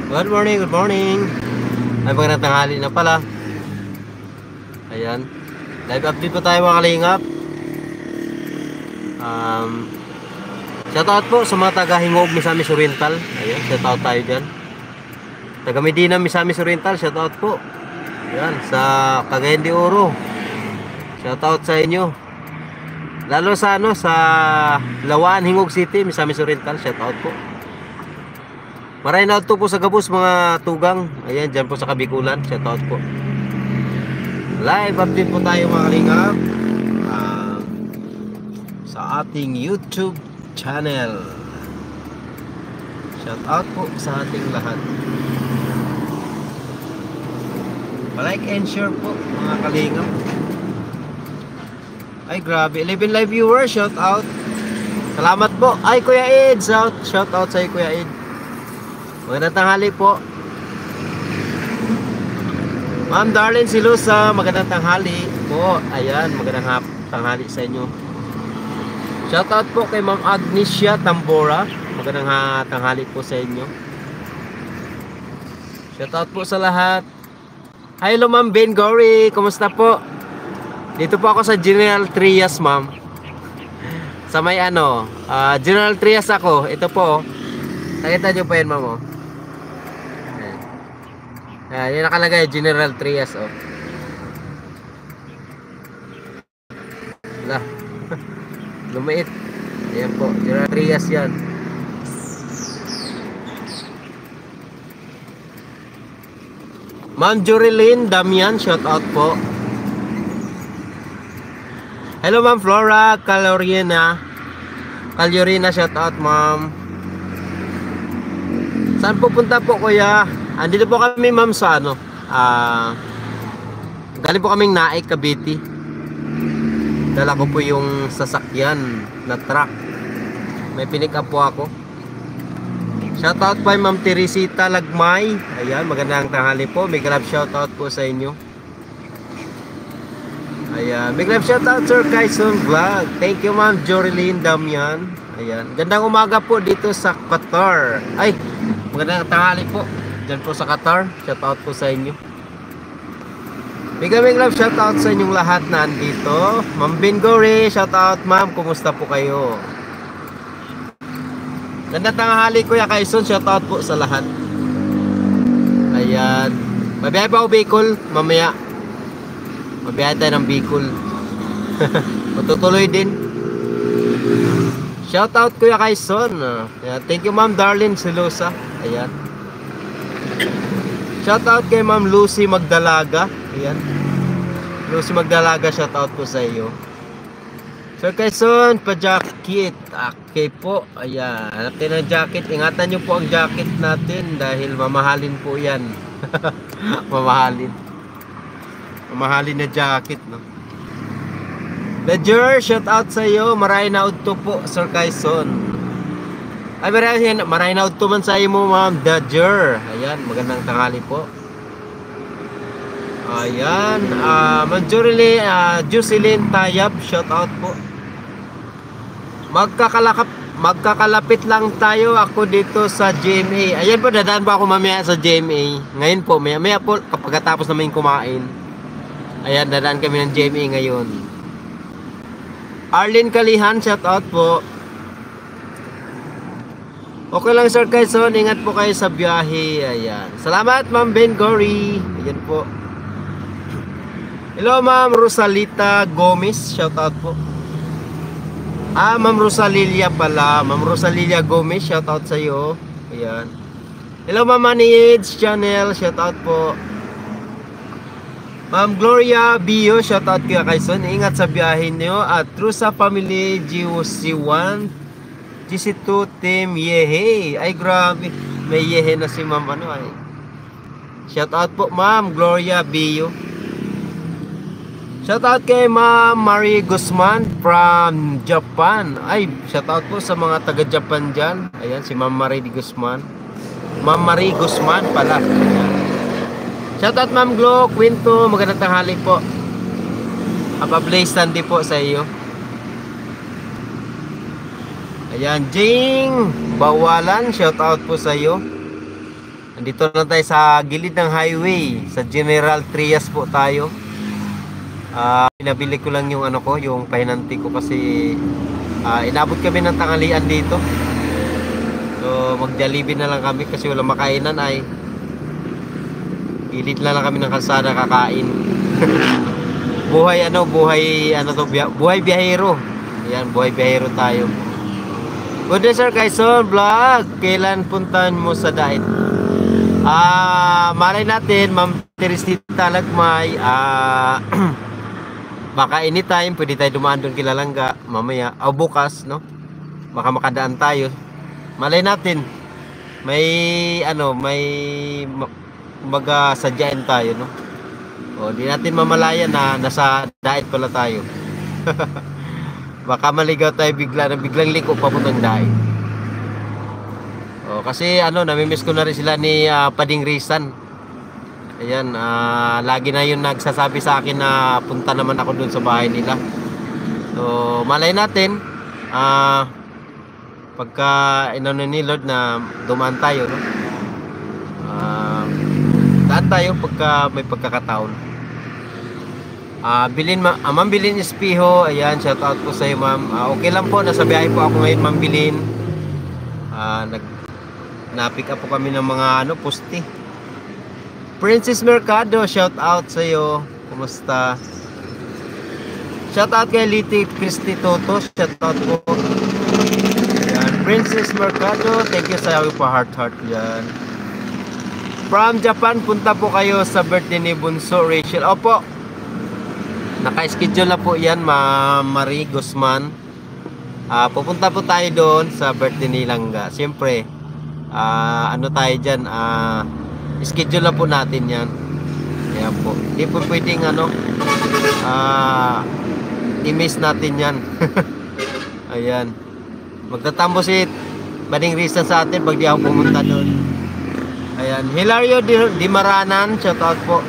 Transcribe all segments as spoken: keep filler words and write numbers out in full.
Good morning, good morning. Ay, magandang tanghali na pala. Ayan. Live update po tayo mga kalingap. Um, shoutout po sa mga taga-Hingog, Misamis Oriental. Ayan, shoutout tayo dyan. Taga Medina, Misamis Oriental, shoutout po. Ayan, sa Cagayan de Oro. Shoutout sa inyo. Lalo sa ano, sa Lawan, Hingog City, Misamis Oriental, shoutout po. Maray na ito po sa Gabos mga tugang. Ayan, dyan po sa Kabikulan. Shoutout po. Live update po tayo mga kalingap uh, sa ating YouTube channel. Shoutout po sa ating lahat. Like and share po mga kalingap. Ay grabe, eleven live viewers. Shoutout. Salamat po. Ay Kuya Ed, shout, shoutout sa iyo Kuya Ed. Magandang tanghali po. Ma'am Darlene Silusa, magandang tanghali po. Ayan, magandang tanghali sa inyo. Shoutout po kay Ma'am Agnesia Tambora. Magandang tanghali po sa inyo. Shoutout po sa lahat. Hello Ma'am Ben Gory, kumusta po? Dito po ako sa General Trias, ma'am. Sa may ano, uh, General Trias ako. Ito po. Nakita nyo po yan, ma'am, oh. Ayan, yung nakalagay General Trias, oh. Wala. Lumiit. Ayan po, General Trias yan. Ma'am Jorilyn Damian, shout out po. Hello Ma'am Flora Calorina. Calorina, shout out ma'am. Saan po punta po kuya? Andito po kami ma'am sa ano, uh, galing po kaming Naik, Cavite. Dala ko po yung sasakyan na truck. May pinick up po ako. Shoutout po ma'am Teresita Lagmay. Ayan, magandang tanghali po. Big love shoutout po sa inyo. Ayan, big love shoutout Sir Kaison Vlog. Thank you ma'am Jorilyn Damian. Ayan, gandang umaga po dito sa Qatar. Ay, magandang tanghali po dyan po sa Qatar. Shoutout po sa inyo. Big big love shoutout sa inyong lahat na andito. Ma'am Bingore, shoutout ma'am. Kumusta po kayo? Gandang tanghali Kuya Kaison. Shoutout po sa lahat. Ayan. Mabiyahe pa ako Bicol mamaya. Mabiyahe tayo ng Bicol. Matutuloy din. Shoutout Kuya Kaison. Ayan. Thank you Ma'am Darlene Silosa. Ayan. Shoutout kay Ma'am Lucy Magdalaga. Ayan. Lucy Magdalaga, shoutout po sa iyo. Sir Quezon, pa-jacket. Okay po. Ayan. Natin ang jacket. Ingatan nyo po ang jacket natin dahil mamahalin po yan. Mamahalin. Mamahalin na jacket, no? Ledger, shoutout sa iyo. Maray na udto po, Sir Quezon. Ay, maray, maray na udto man sa iyo mo, Ma'am Ledger. Ayan, magandang tanghali po. Ayan, uh, Manjurili, uh, Jocelyn Tayab, shout out po. Magkakalakap, magkakalapit lang tayo ako dito sa G M A. Ayan po, dadaan po ako mamaya sa G M A. Ngayon po, maya, maya po, kapag tapos namin kumain. Ayan, dadaan kami ng G M A ngayon. Arlene Kalihan, shout out po. Okay lang Sir Quezon, ingat po kayo sa biyahe. Ayan. Salamat Ma'am Ben Gory. Ayan po. Hello Ma'am Rosalita Gomez, shout out po. Ah, Ma'am Rosalilia pala. Ma'am Rosalilia Gomez, shout out sa iyo. Ayan. Hello Ma'am Maniage Channel, shout out po. Ma'am Gloria Bio, shout out kaya Quezon. Ingat sa biyahe niyo at true sa family G C one, G C two team Yehe. Ay grabe, may Yehe na si Ma'am ano ay. Shout out po Ma'am Gloria Bio. Shoutout kay Ma'am Marie Guzman from Japan. Ay, shoutout po sa mga taga Japan dyan. Ayan, si Ma'am Marie Guzman. Ma'am Marie Guzman pala. Shoutout Ma'am Glo Quinto. Magandang tanghali po. Apa-blaze tandi po sa iyo. Ayan, Jing Bawalan, shout out po sa iyo. Andito na tayo sa gilid ng highway, sa General Trias po tayo. Ah, pinabili ko lang yung ano ko, yung pahinanti ko kasi ah, inabot kami ng tanghalian dito. So mag-Jollibee na lang kami kasi wala makainan ay gilid na lang kami ng kalsada kakain. Buhay ano, buhay ano to, biya- buhay biyahero. Ayan, buhay biyahero tayo. Good day sir, Kaison Vlog. Kailan puntahan mo sa diet? Ah, malay natin, Ma'am Teresita Lagmay. Ah, baka anytime pwede tayo dumaan doon kila Langga mamaya o bukas, no? Baka makadaan tayo. Malay natin. May ano, may kumbaga sadyain tayo, no? O, di natin mamalayan na nasa diet pala tayo. Baka maligaw tayo bigla na biglang liko papuntang diet. O, kasi ano, namimiss ko na rin sila ni uh, Pading Rizan. Ayan, uh, lagi na yun nagsasabi sa akin na punta naman ako dun sa bahay nila. So, malay natin, uh, pagka inano ni Lord na dumaan tayo, no? Uh, daan tayo pagka may pagkakataon. Uh, bilin, ma uh, Ma'am Bilin Espiho, ayan, shout out po sa iyo, ma'am. Uh, okay lang po, nasa biyahe po ako ngayon, Ma'am Bilin. Uh, nag na-pick up po kami ng mga ano, pusti. Princess Mercado, shout out sa iyo. Kumusta? Shout out kay Liti Christy Toto, shout out po. Ayan, Princess Mercado, thank you sa iyo pa heart heart yan. From Japan, punta po kayo sa birthday ni Bunso Rachel. Opo. Naka-schedule na po yan, Ma'am Marie Guzman. Uh, pupunta po tayo doon sa birthday ni Langga. Siyempre, uh, ano tayo dyan, uh, schedule na po natin yan. Kaya po, hindi po pwedeng ano, uh, i-miss natin yan. Ayan. Magtatambo si Bading Rizan sa atin pag di ako pumunta doon. Ayan. Hilario Di Maranan, shout out po.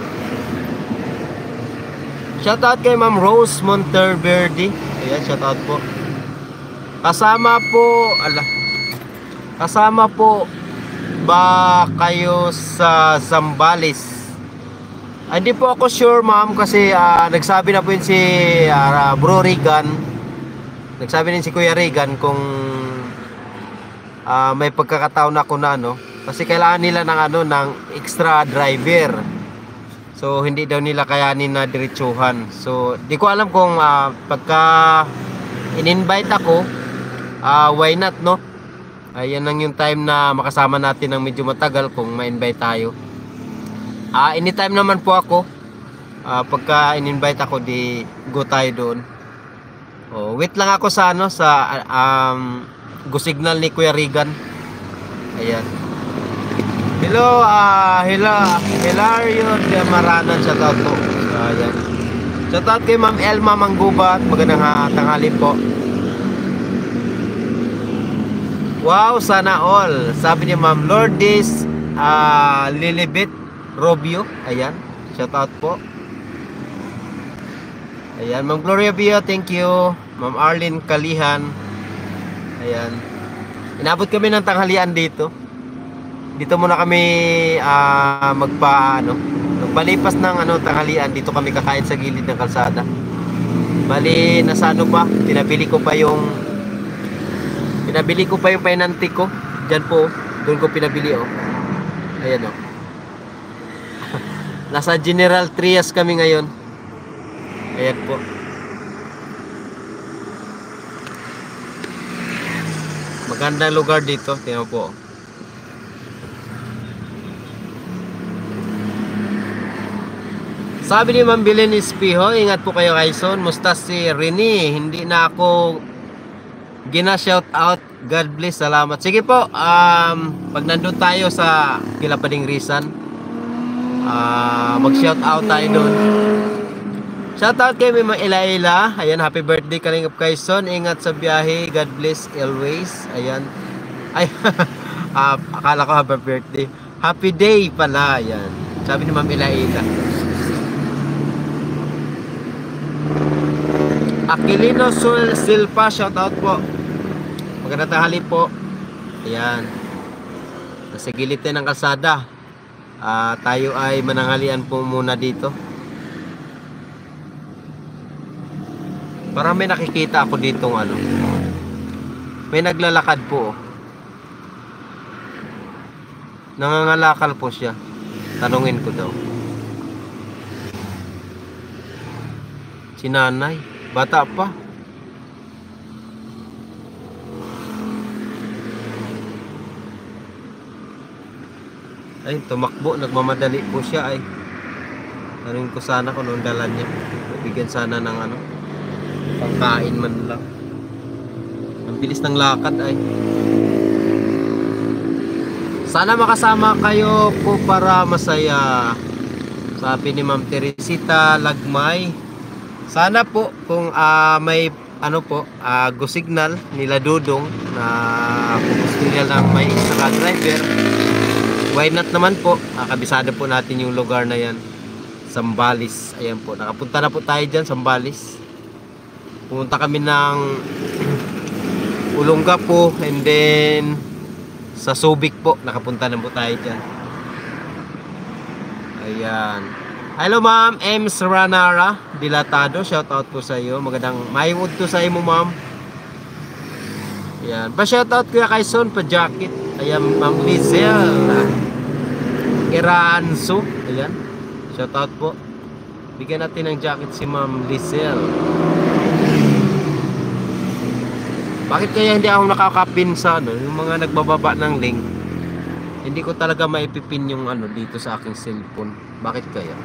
Shout out kay Ma'am Rose Monteverde. Ayan, shout out po. Kasama po, ala, kasama po ba kayo sa Zambales? Ah, hindi po ako sure, ma'am, kasi uh, nagsabi na po yun si uh, Bro Regan. Nagsabi din si Kuya Regan kung uh, may pagkakataon ako na, no? Kasi kailangan nila ng ano, ng extra driver. So hindi daw nila kayanin na diretsuhan. So di ko alam kung uh, pagka in-invite ako, uh, why not, no? Ayan lang yung time na makasama natin ng medyo matagal kung ma-invite tayo. Ah, uh, anytime naman po ako. Uh, pagka in-invite ako, di go tayo doon. Oh, wait lang ako sa ano sa um go signal ni Kuya Regan. Ayan. Hello, ah, uh, hello, Hilario Di Maranan, shout out po. Ayan. Shout out kay Ma'am Elma Manggubat, magandang tanghali po. Wow, sana all. Sabi ni Ma'am Lourdes uh, Lilibet Robio. Ayan, shout out po. Ayan, Ma'am Gloria Bio, thank you. Ma'am Arlene Kalihan. Ayan. Inabot kami ng tanghalian dito. Dito muna kami uh, magpa ano, magpalipas ng ano tanghalian, dito kami kakain sa gilid ng kalsada. Bali, nasa ano pa, pinabili ko pa yung pinabili ko pa yung painanti ko. Diyan po, doon ko pinabili, oh. Ayan, oh. Nasa General Trias kami ngayon. Ayan po. Magandang lugar dito, tingnan po. Sabi ni Ma'am Bilin Espiho, ingat po kayo, Kaison. Musta si Rene? Hindi na ako gina-shout out. God bless, salamat. Sige po, um, pag nandun tayo sa kila Pading Rizan, uh, mag-shout out tayo doon. Shout out kay Mama Ila Ila. Ayan, happy birthday Kalingap Kaison. Ingat sa biyahe. God bless always. Ayan. Ay, uh, akala ko happy birthday. Happy day pala. Ayan. Sabi ni Mama Ila Ila. Aquilino Sul Silpa, shout out po. Magandang tanghali po. Ayan. Nasa gilid tayo ng kalsada. Uh, tayo ay mananghalian po muna dito. Parang may nakikita ako ditong ano. May naglalakad po. Oh. Nangangalakal po siya. Tanungin ko daw. Si nanay. Bata pa. Ay, tumakbo. Nagmamadali po siya ay. Tanungin ko sana kung anong dala niya. Bigyan sana ng ano. Pangkain man lang. Ang bilis ng lakad ay. Sana makasama kayo po para masaya. Sabi ni Ma'am Teresita Lagmay. Sana po kung uh, may ano po, uh, go signal nila Dudong na kung gusto nila lang may extra driver. Why not naman po? Uh, kabisado po natin yung lugar na yan. Zambales. Ayan po. Nakapunta na po tayo dyan, Zambales. Pumunta kami ng Ulongga po and then sa Subic po, nakapunta na po tayo dyan. Ayan. Hello ma'am, M. Saranara Dilatado, shout out po sa iyo. Magandang mayong udto sa iyo mo ma'am. Ayan. Pa shout out kuya Kaison, pa jacket. Ayan ma'am Lizel Iranso. Ayan. Shout out po. Bigyan natin ng jacket si ma'am Lizel. Bakit kaya hindi ako nakakapin sa ano, yung mga nagbababa ng link? Hindi ko talaga maipipin yung ano dito sa aking cellphone. Bakit kaya?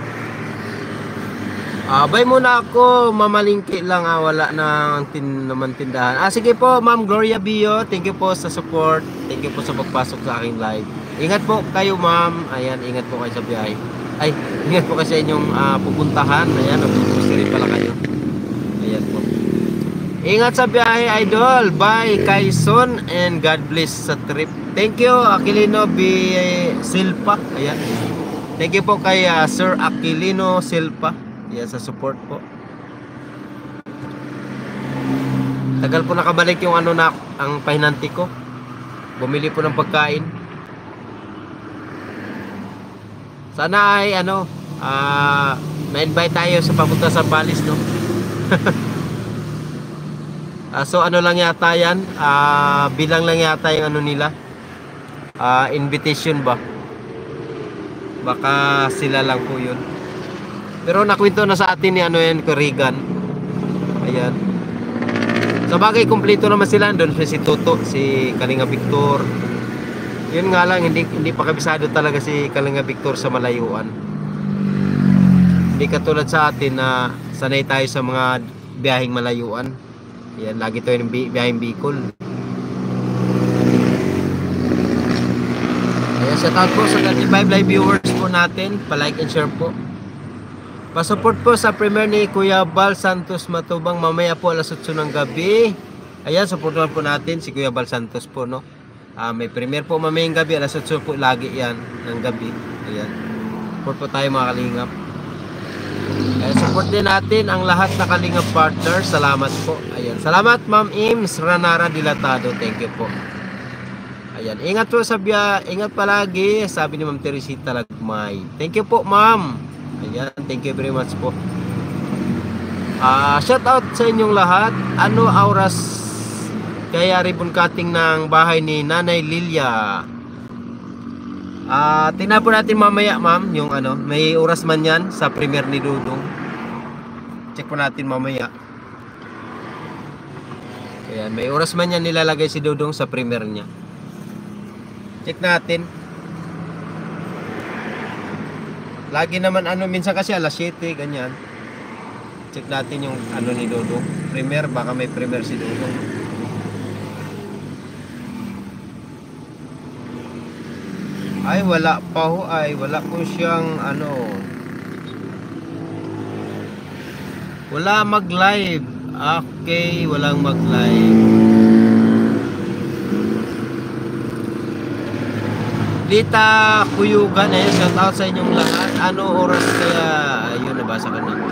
Ah, bye muna ako, mamalingki lang ah, wala nang tin naman tindahan. Ah, sige po, Ma'am Gloria Bio, thank you po sa support. Thank you po sa pagpasok sa aking live. Ingat po kayo, ma'am. Ayan, ingat po kayo sa biyahe. Ay, ingat po kasi inyong uh, pupuntahan. Ayan, nagpupunta rin pala kayo. Ayan po. Ingat sa biyahe, idol. Bye, Kaison, and God bless sa trip. Thank you, Aquilino B. Silpa. Ayan. Thank you po kay uh, Sir Aquilino Silpa. Ayan, sa support po. Tagal po nakabalik yung ano na, ang pahinanti ko. Bumili po ng pagkain. Sana ay ano, uh, ma-invite tayo sa papunta sa Zambales, no? Uh, so ano lang yata yan, uh, bilang lang yata yung ano nila, uh, invitation ba, baka sila lang po yun, pero nakwento na sa atin ni ano yan, Regan. Ayan, sa bagay kumpleto naman sila, doon si Toto, si Kalinga Victor. Yun nga lang, hindi, hindi pa kabisado talaga si Kalinga Victor sa malayuan. Hindi katulad sa atin na sanay tayo sa mga biyaheng malayuan. Yan, lagi tayo ng biyaheng Bicol. Ayan, shout out po sa thirty-five live viewers po natin. Pa-like and share po. Pa-support po sa premiere ni Kuya Bal Santos Matubang mamaya po alas otso ng gabi. Ayan, supportan po natin si Kuya Bal Santos po, no? Uh, may premiere po mamayang gabi, alas otso po lagi yan ng gabi. Ayan. Support po tayo mga kalingap. Kaya support din natin ang lahat na kalingap partner. Salamat po. Ayan. Salamat Ma'am Ims Ranara Dilatado. Thank you po. Ayan. Ingat po sa biya. Ingat palagi. Sabi ni Ma'am Teresita Lagmay. Thank you po ma'am. Ayan. Thank you very much po. Uh, shout out sa inyong lahat. Ano oras kaya ribbon cutting ng bahay ni Nanay Lilia? Ah, uh, tingnan po natin mamaya, ma'am, yung ano, may oras man 'yan sa premiere ni Dudong. Check po natin mamaya. Ayan, may oras man 'yan nilalagay si Dudong sa premiere niya. Check natin. Lagi naman ano, minsan kasi alas siyete ganyan. Check natin yung ano ni Dudong. Premiere, baka may premiere si Dudong. Ay, wala pa ho ay. Wala po siyang ano. Wala mag-live. Okay, walang mag-live. Lita Kuyugan, eh, shout out sa inyong lahat. Ano oras kaya? Ayun, nabasa ka na.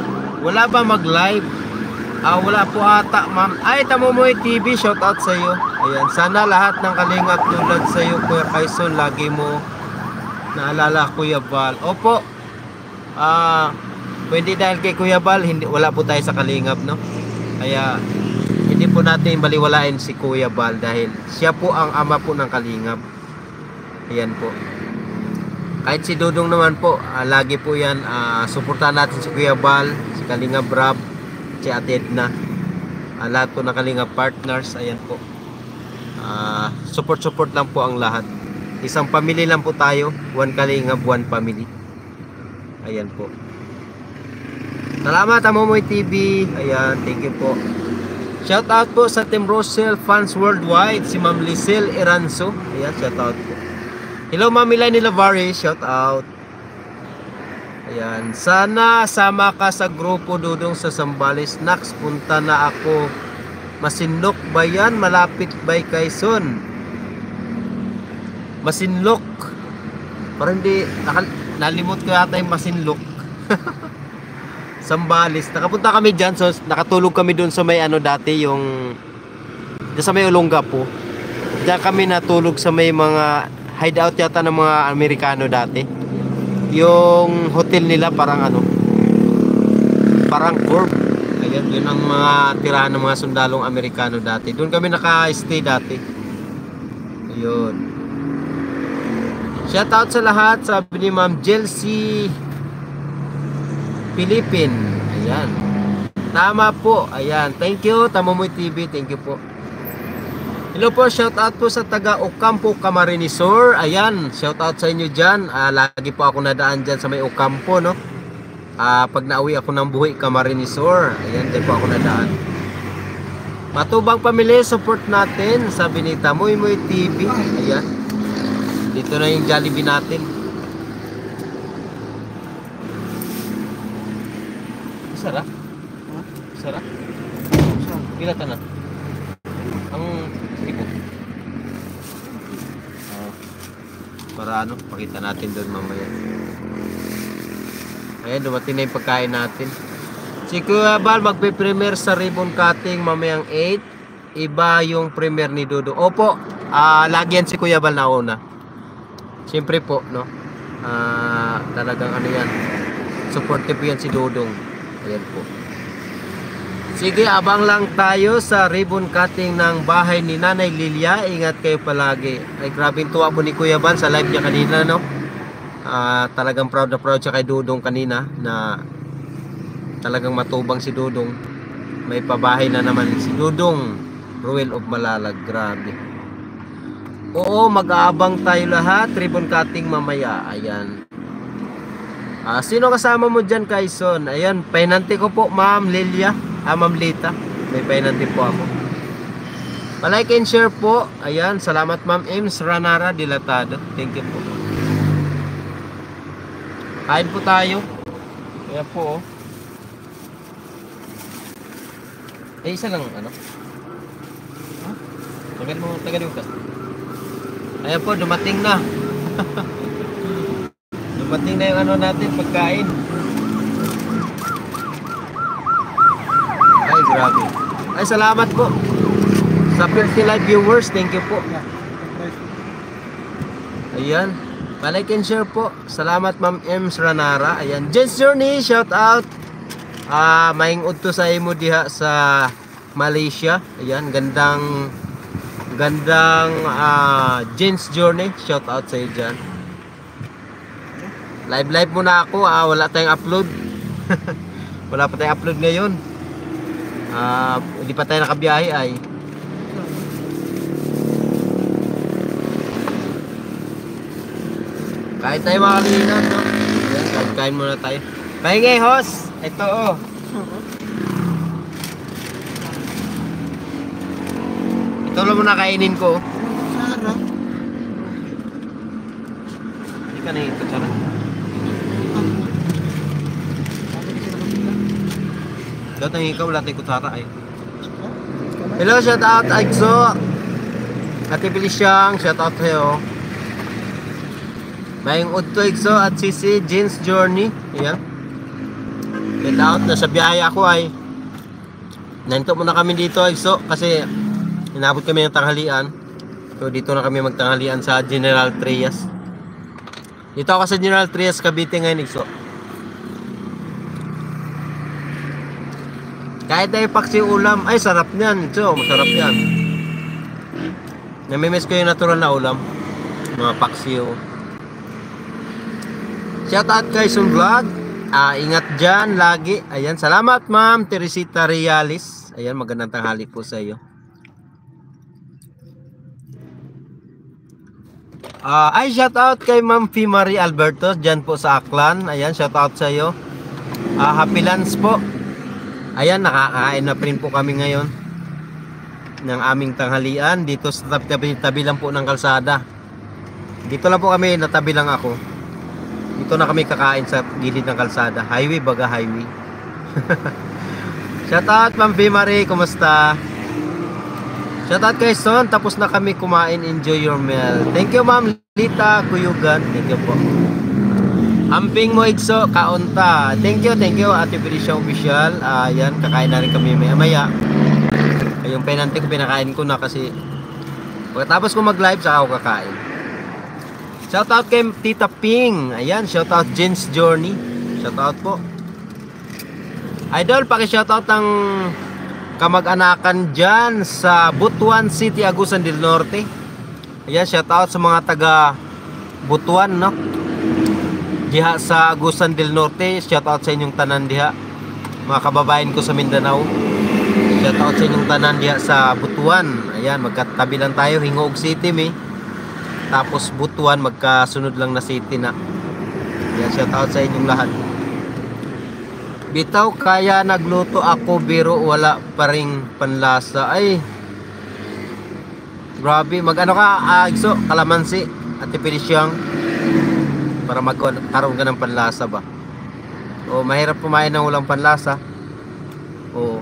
Wala ba mag-live? Ah, wala po ata, ma'am. Ay, Tamomoy T V, shout out sa iyo. Ayan, sana lahat ng kalingap tulad sa iyo, Kuya Quezon, lagi mo naalala Kuya Bal. Opo. Ah, pwede dahil kay Kuya Bal, hindi wala po tayo sa kalingap, no? Kaya hindi po natin baliwalain si Kuya Bal dahil siya po ang ama po ng kalingap. Ayan po. Kahit si Dudong naman po, uh, lagi po yan, uh, suportahan natin si Kuya Bal, si Kalingap Brab, si Ate Edna, uh, lahat po ng Kalingap partners. Ayan po. Uh, support-support lang po ang lahat. Isang family lang po tayo, one Kalingap, one family. Ayan po. Salamat Amomoy T V. Ayan, thank you po. Shout out po sa Team Rosel fans worldwide, si Ma'am Lisel Eranzo. Ayan, shout out po. Hello Ma'am Elaine Lavari, shout out. Ayan, sana sama ka sa grupo Dudong sa Zambales. Nax, punta na ako. Masinlok ba yan? Malapit by Quezon. Masinlok. Parang hindi, nalimot ko yata yung Masinlok. Zambales. Nakapunta kami dyan, so nakatulog kami dun sa may ano dati, yung dyan sa may Olongapo. Diyan kami natulog sa may mga hideout yata ng mga Amerikano dati. Yung hotel nila parang ano, parang curve. Ayan, yun ang mga tirahan ng mga sundalong Amerikano dati. Doon kami naka-stay dati. Ayun. Shout out sa lahat, sabi ni Ma'am Jelsie Philippine. Ayan. Tama po. Ayan. Thank you. Tamomoy T V. Thank you po. Hello po. Shout out po sa taga Ocampo, Camarines. Ayan. Shout out sa inyo dyan. Uh, lagi po ako nadaan dyan sa may Ocampo, no? Uh, pag nauwi ako ng Buhi, Camarines. Ayan. Dyan po ako nadaan. Matubang pamilya, support natin. Sabi ni Tamoy Moy T V. Ayan. Dito na yung Jollibee natin. Sarap? Huh? Sarap? Pila ta na? Ang ipo. Oh. Para ano, pakita natin doon mamaya. Ayan, dumating na yung pagkain natin. Si Kuya Bal magpe-premiere sa ribbon cutting mamayang eight. Iba yung premiere ni Dudong. Opo, uh, lagi yan si Kuya Bal na una. Siyempre po, no? Uh, talagang ano yan. Supportive yan si Dudong. Ayan po. Sige, abang lang tayo sa ribbon cutting ng bahay ni Nanay Lilia. Ingat kayo palagi. Ay, grabe tuwa po ni Kuya Bal sa live niya kanina, no? Uh, talagang proud na proud siya kay Dudong kanina na talagang matubang si Dudong. May pabahay na naman si Dudong. Ruel of Malalag. Grabe. Oo, mag-aabang tayo lahat. Ribbon cutting mamaya. Ayan. Ah, sino kasama mo dyan, Quezon? Ayan, painante ko po, Ma'am Lilia. Ah, Ma'am Lita. May painante po ako. Palike and share po. Ayan, salamat Ma'am Ems Ranara Dilatado. Thank you po. Kain po tayo. Kaya po, oh. Eh, isa lang, ano? Ha? Tagal mo, tagal mo ka. Ayan po, dumating na. Dumating na yung ano natin, pagkain. Ay, grabe. Ay, salamat po sa fifty live viewers. Thank you po. Ayan. Palike and share po. Salamat Ma'am Ems Ranara. Ayan. Jens Journey, shout out. Ah, maing udto sa imo diha sa Malaysia. Ayan, gandang gandang uh, Jens Journey. Shout out sa iyo dyan. Live live muna ako, ah, wala tayong upload. Wala pa tayong upload ngayon. Ah, hindi pa tayo nakabiyahe ay. Kain tayo mga kalingap, no? Ayan, kain muna tayo. Pahingi, host! Ito, oh. Ito lang muna kainin ko. Sarap. Hindi ka na ito, sarap. Lahat ng ikaw, lahat ng kutsara ay. Hello, shout out Aigso. Ate Feliciang, shout out sa'yo. Maying Udto Aigso at Sisi Jeans Journey. Ayan. Shout out, nasa biyahe ako ay. Nanto muna kami dito Aigso kasi inabot kami ng tanghalian. So dito na kami magtanghalian sa General Trias. Dito ako sa General Trias, Cavite ngayon, Igso. Kahit ay paksi ulam, ay sarap niyan, Igso, masarap yan. Namimiss ko yung natural na ulam, mga paksiw. Shout out kay Sun Vlog. Ah, ingat dyan lagi. Ayan, salamat Ma'am Teresita Reales. Ayan, magandang tanghali po sa iyo. Uh, ay, shout out kay Ma'am Fee Marie Alberto dyan po sa Aklan. Ayan, shout out sa iyo. Uh, happy lunch po. Ayan, nakakain na rin po kami ngayon ng aming tanghalian dito sa tabi, tabi lang po ng kalsada. Dito lang po kami, natabi lang ako. Dito na kami kakain sa gilid ng kalsada. Highway, baga highway. Shout out Ma'am Fee Marie, kumusta? Shout out kay Son, tapos na kami kumain. Enjoy your meal. Thank you Ma'am Lita Kuyugan. Thank you po. Amping mo Igso, kaunta. Thank you, thank you Ate Felicia Official. Ayan, uh, kakain na rin kami maya maya. Yung penante ko pinakain ko na kasi pagkatapos ko mag live saka ako kakain. Shout out kay Tita Ping. Ayan, shout out Jen's Journey. Shout out po. Idol, paki-shout out ang kamag-anakan dyan sa Butuan City, Agusan del Norte. Ayan, shout out sa mga taga Butuan, no? Diha sa Agusan del Norte, shout out sa inyong tanan diha. Mga kababayan ko sa Mindanao. Shout out sa inyong tanan diha sa Butuan. Ayan, magkatabi lang tayo, Hingoog City, mi. Tapos Butuan, magkasunod lang na city na. Ayan, shout out sa inyong lahat. Bitaw, kaya nagluto ako biro wala pa ring panlasa. Ay, grabe. Mag ano ka, uh, Igso, kalamansi at ipilisyang para magkaroon ka ng panlasa ba. O mahirap kumain ng walang panlasa. O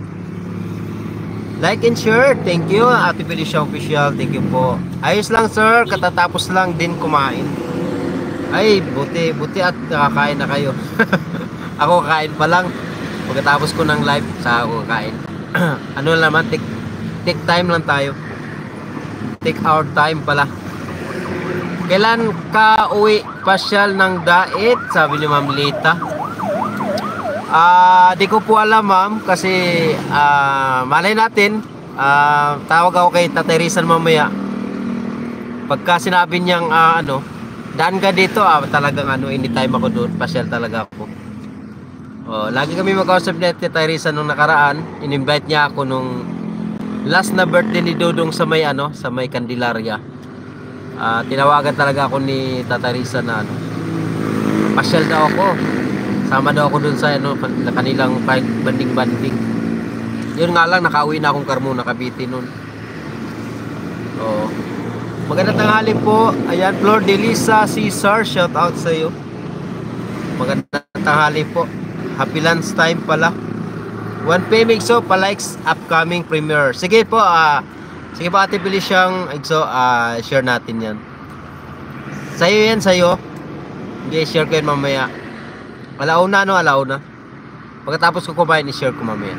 like and share. Thank you Ate Felicia Official. Thank you po. Ayos lang sir, katatapos lang din kumain. Ay, buti, buti at nakakain na kayo. Ako kakain pa lang. Pagkatapos ko ng live, sa ako kakain. Ano naman, take, take time lang tayo. Take our time pala. Kailan ka uwi pasyal ng Dait? Sabi ni Ma'am Lita. Ah, uh, di ko po alam ma'am kasi uh, malay natin. Uh, tawag ako kay Tatay Rizal mamaya. Pagka sinabi niyang uh, ano, daan ka dito, ah, talagang ano, anytime ako doon, pasyal talaga ako. Oh, lagi kami mag-usap ni Tatay Rizal nung nakaraan. In-invite niya ako nung last na birthday ni Dudong sa may ano, sa may Candelaria. Uh, tinawagan talaga ako ni Tatay Rizal na ano, pasyal daw ako. Sama daw ako dun sa ano, kanilang banding-banding. Yun nga lang, nakauwi na akong Carmona, Cavite nun. Oh. Magandang tanghali po. Ayan, Flor Delisa Cesar, shout out sa iyo. Magandang tanghali po. Happy lunch time pala. one P M Igso, pa-likes upcoming premiere. Sige po, ah, uh, sige po Ate Feliciang Igso, ah, uh, share natin yan. Sa'yo yan, sa'yo. Hindi, share ko yan mamaya. Alauna, no? Alauna. Pagkatapos ko kumain, i-share ko mamaya.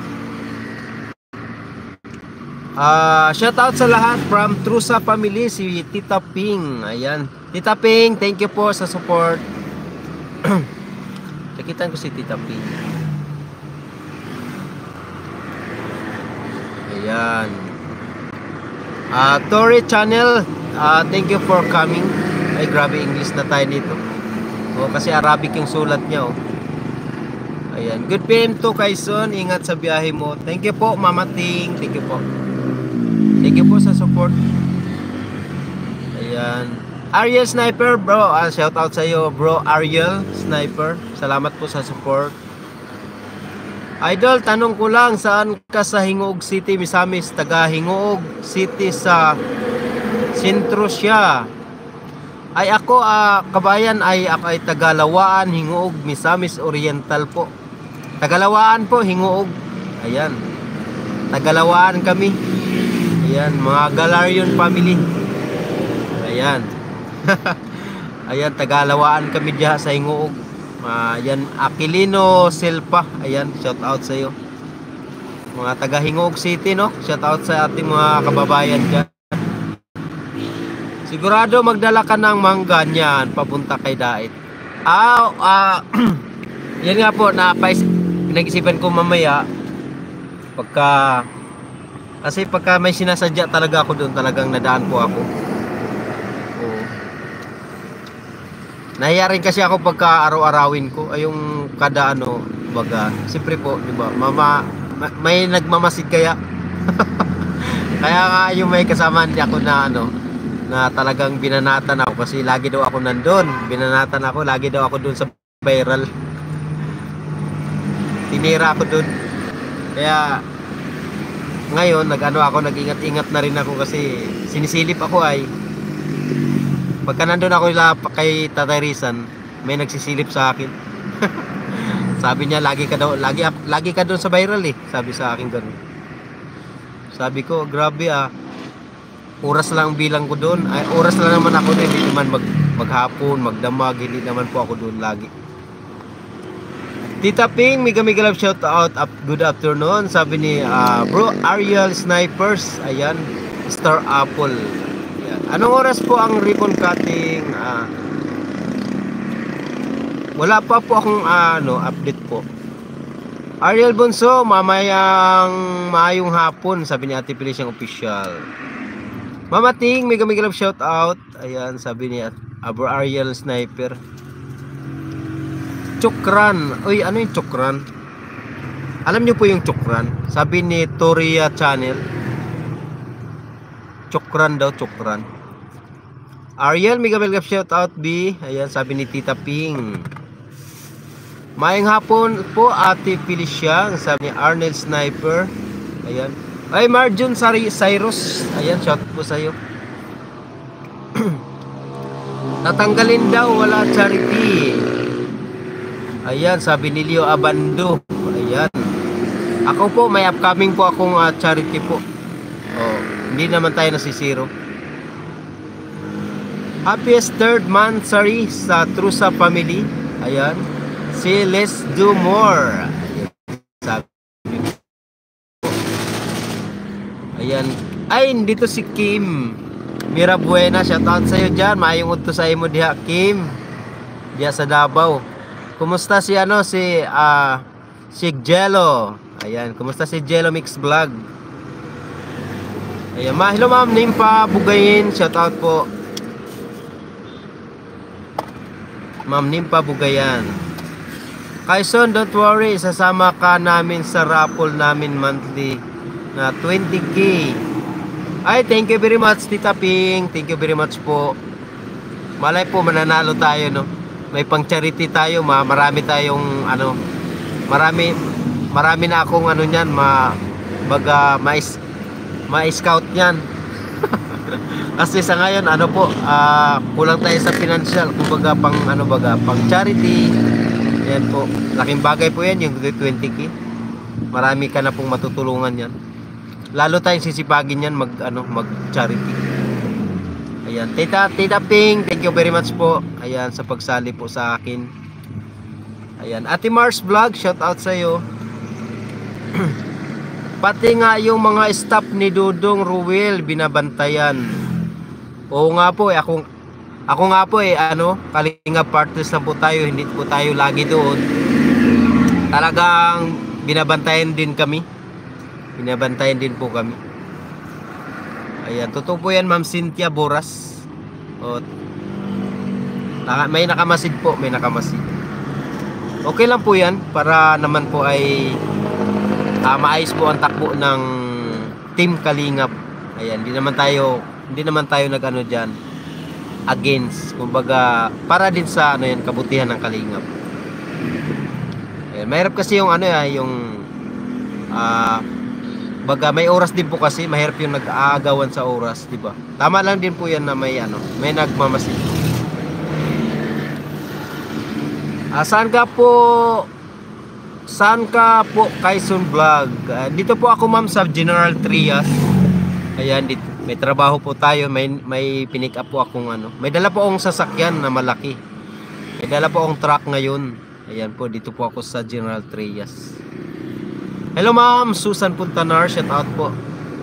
Ah, uh, shout out sa lahat from Trusa family, si Tita Ping. Ayan. Tita Ping, thank you po sa support. Nakitaan ko si Tita Ping. Ayan. Ah, uh, Tori Channel, uh, thank you for coming. Ay, grabe English na tayo dito. Oh, kasi Arabic yung sulat niya, oh. Ayan. Good P M to Quezon. Ingat sa biyahe mo. Thank you po, Mama Ting. Thank you po. Thank you po sa support. Ayan. Ariel Sniper, bro. Ah, shout out sa iyo, bro. Ariel Sniper. Salamat po sa support. Idol, tanong ko lang, saan ka sa Hingoog City, Misamis? Taga Hingoog City sa sentro siya. Ay ako, uh, kabayan, ay ako ay Tagalawaan, Hingoog, Misamis Oriental po. Tagalawaan po, Hingoog. Ayan. Tagalawaan kami. Ayan, mga Galarion family. Ayan. Ayan, Tagalawaan kami diha sa Hingoog. Uh, ayan, Aquilino Silpa. Ayan, shout out sa iyo. mga taga Hingog City, no? Shout out sa ating mga kababayan dyan. Sigurado magdala ka ng mangga niyan papunta kay Dait. Ah, ah yan nga po, na pinag-isipan ko mamaya pagka, kasi pagka may sinasadya talaga ako doon, talagang nadaan po ako. Oo. Nahiya rin kasi ako pagka araw-arawin ko, ay yung kada ano, baga, siyempre po, di ba, mama, may nagmamasid kaya. Kaya nga yung may kasama niya ako na ano, na talagang binanatan ako kasi lagi daw ako nandun. Binanatan ako, lagi daw ako dun sa viral. Tinira ako dun. Kaya ngayon, nag-ano ako, nag-ingat-ingat na rin ako kasi sinisilip ako ay. Pagka nandun ako kay Tatay Rizan, may nagsisilip sa akin. Sabi niya, lagi ka daw, lagi, lagi ka dun sa viral eh. Sabi sa akin ganun. Sabi ko, grabe ah. Oras lang bilang ko doon. Ay, oras lang naman ako doon. Hindi naman mag, maghapon, magdamag. Hindi naman po ako doon lagi. Tita Ping, mega mega love shout out. Up, good afternoon. Sabi ni uh, Bro Ariel Snipers. Ayan. Star Apple. Ayan. Anong oras po ang ribbon cutting? Uh, wala pa po akong uh, ano, update po. Ariel Bonso, mamayang maayong hapon. Sabi ni Ate Feliciang Official. Mama Ting, mega mega love shout out. Ayan, sabi ni Abro Ariel Sniper. Chokran. Uy, ano yung chokran? Alam niyo po yung chokran? Sabi ni Toria Channel. Chokran daw, chokran. Ariel, mega mega love shout out B. Ayan, sabi ni Tita Ping. Mayang hapon po, Ate Felicia. Sabi ni Arnel Sniper. Ayan. Ay, Marjun Cyrus. Ayan, shout po sa'yo. Natanggalin daw, wala charity. Ayan, sabi ni Leo Abando. Ayan. Ako po, may upcoming po akong uh, charity po. Oh, hindi naman tayo nasisiro. Happiest third month, sorry, sa Trusa family. Ayan. See, let's do more. Ayan, sabi. Ayan. Ay, dito si Kim Mira Buena. Shoutout sa'yo dyan. Maayong udto sa imo diha, Kim. Diya sa Davao. Kumusta si ano, si, ah, uh, si Jello. Ayan. Kumusta si Jello Mix Vlog. Ayan. Ma, hello ma'am. Nimpa Bugayin. Shoutout po. Ma'am Nimpa Bugayan. Kaison, don't worry. Sasama ka namin sa raffle namin monthly na twenty K. Ay, thank you very much, Tita Ping. Thank you very much po. Malay po, mananalo tayo, no? May pang charity tayo, ma. Marami tayong, ano, marami, marami na akong, ano niyan, ma, baga, mais, ma-scout niyan. Kasi sa ngayon, ano po, uh, kulang tayo sa financial. Kumbaga, pang, ano, baga, pang charity. Yan po. Laking bagay po yan, yung twenty K. Marami ka na pong matutulungan yan. Lalo tayong sisipagin yan mag ano mag charity. Ayan, Tita Tita Ping, thank you very much po. Ayan, sa pagsali po sa akin. Ayan, Ate Mars Vlog, shout out sa iyo. Pati nga yung mga staff ni Dudong Ruel binabantayan. Oo nga po, eh, ako ako nga po eh ano, Kalinga partners na po tayo, hindi po tayo lagi doon. Talagang binabantayan din kami. Binabantayan din po kami. Ayan, totoo po yan, Ma'am Cynthia Boras. O, naka, may nakamasid po, may nakamasid. Okay lang po yan, para naman po ay uh, maayos po ang takbo ng Team Kalingap. Ayan, hindi naman tayo, hindi naman tayo nag-ano dyan, against. Kumbaga, para din sa ano yan, kabutihan ng Kalingap. Ayan, mahirap kasi yung ano yan, yung ah, uh, baga may oras din po kasi, mahirap yung nag-aagawan sa oras, di ba? Tama lang din po yan na may ano, may nagmamasid. Ah, saan ka po? Saan ka po, Kaison Vlog? Uh, dito po ako, ma'am, sa General Trias. Ayan, dito, may trabaho po tayo, may may pinick up po akong ano. May dala po akong sasakyan na malaki. May dala po akong truck ngayon. Ayan po, dito po ako sa General Trias. Hello ma'am, Susan Puntanar, shout out po.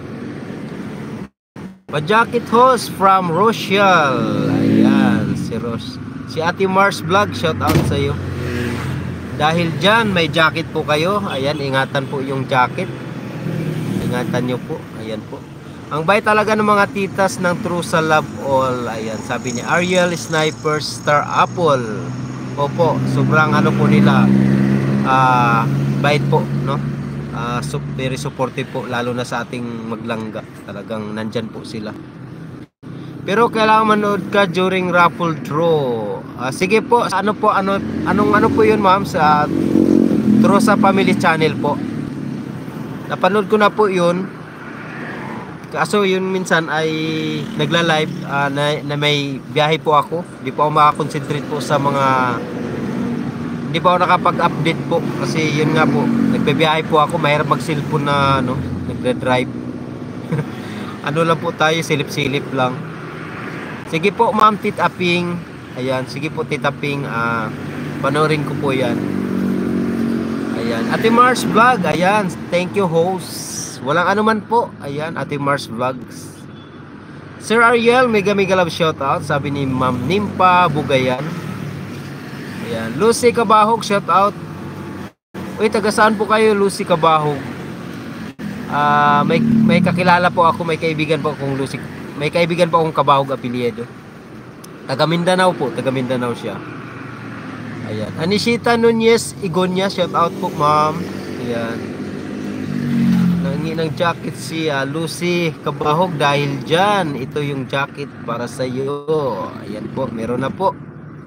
Pa-jacket host from Rochelle. Ayan, si Ros. Si Ate Mars Vlog, shout out sa iyo. Dahil dyan, may jacket po kayo. Ayan, ingatan po yung jacket. Ingatan nyo po. Ayan po. Ang bait talaga ng mga titas ng True sa Love All. Ayan, sabi ni Ariel Sniper Star Apple. Opo, sobrang ano po nila. Ah, uh, bait po, no? Uh, so, very supportive po, lalo na sa ating maglangga. Talagang nandyan po sila. Pero kailangan manood ka during raffle draw. Uh, sige po, ano po, ano, anong ano po yun ma'am sa True sa Family Channel po. Napanood ko na po yun. Kaso yun minsan ay nagla-live uh, na, na may biyahe po ako. Hindi po ako makakonsentrate po sa mga, hindi po ako nakapag-update po. Kasi yun nga po, nagbibiyahe po ako. Mahirap mag-cellphone na ano, nagda-drive. Ano lang po tayo, silip-silip lang. Sige po ma'am Tita Ping. Ayan, sige po Tita Ping, uh, panoorin ko po yan. Ayan, Ate Mars Vlog. Ayan, thank you host. Walang anuman po. Ayan, Ate Mars Vlogs. Sir Ariel, mega mega love shoutout. Sabi ni Ma'am Nimpa Bugayan. Ayan, Lucy Kabahog shoutout. Uy, taga saan po kayo Lucy Kabahog? Uh, may, may kakilala po ako. May kaibigan po akong Lucy. May kaibigan po akong Kabahog apelyido. Taga Mindanao po. Taga Mindanao siya. Ayan, Anishita Nunez Igonya shoutout po ma'am. Ayan, nangi ng jacket si uh, Lucy Kabahog. Dahil dyan, ito yung jacket para sa iyo. Ayan po, meron na po.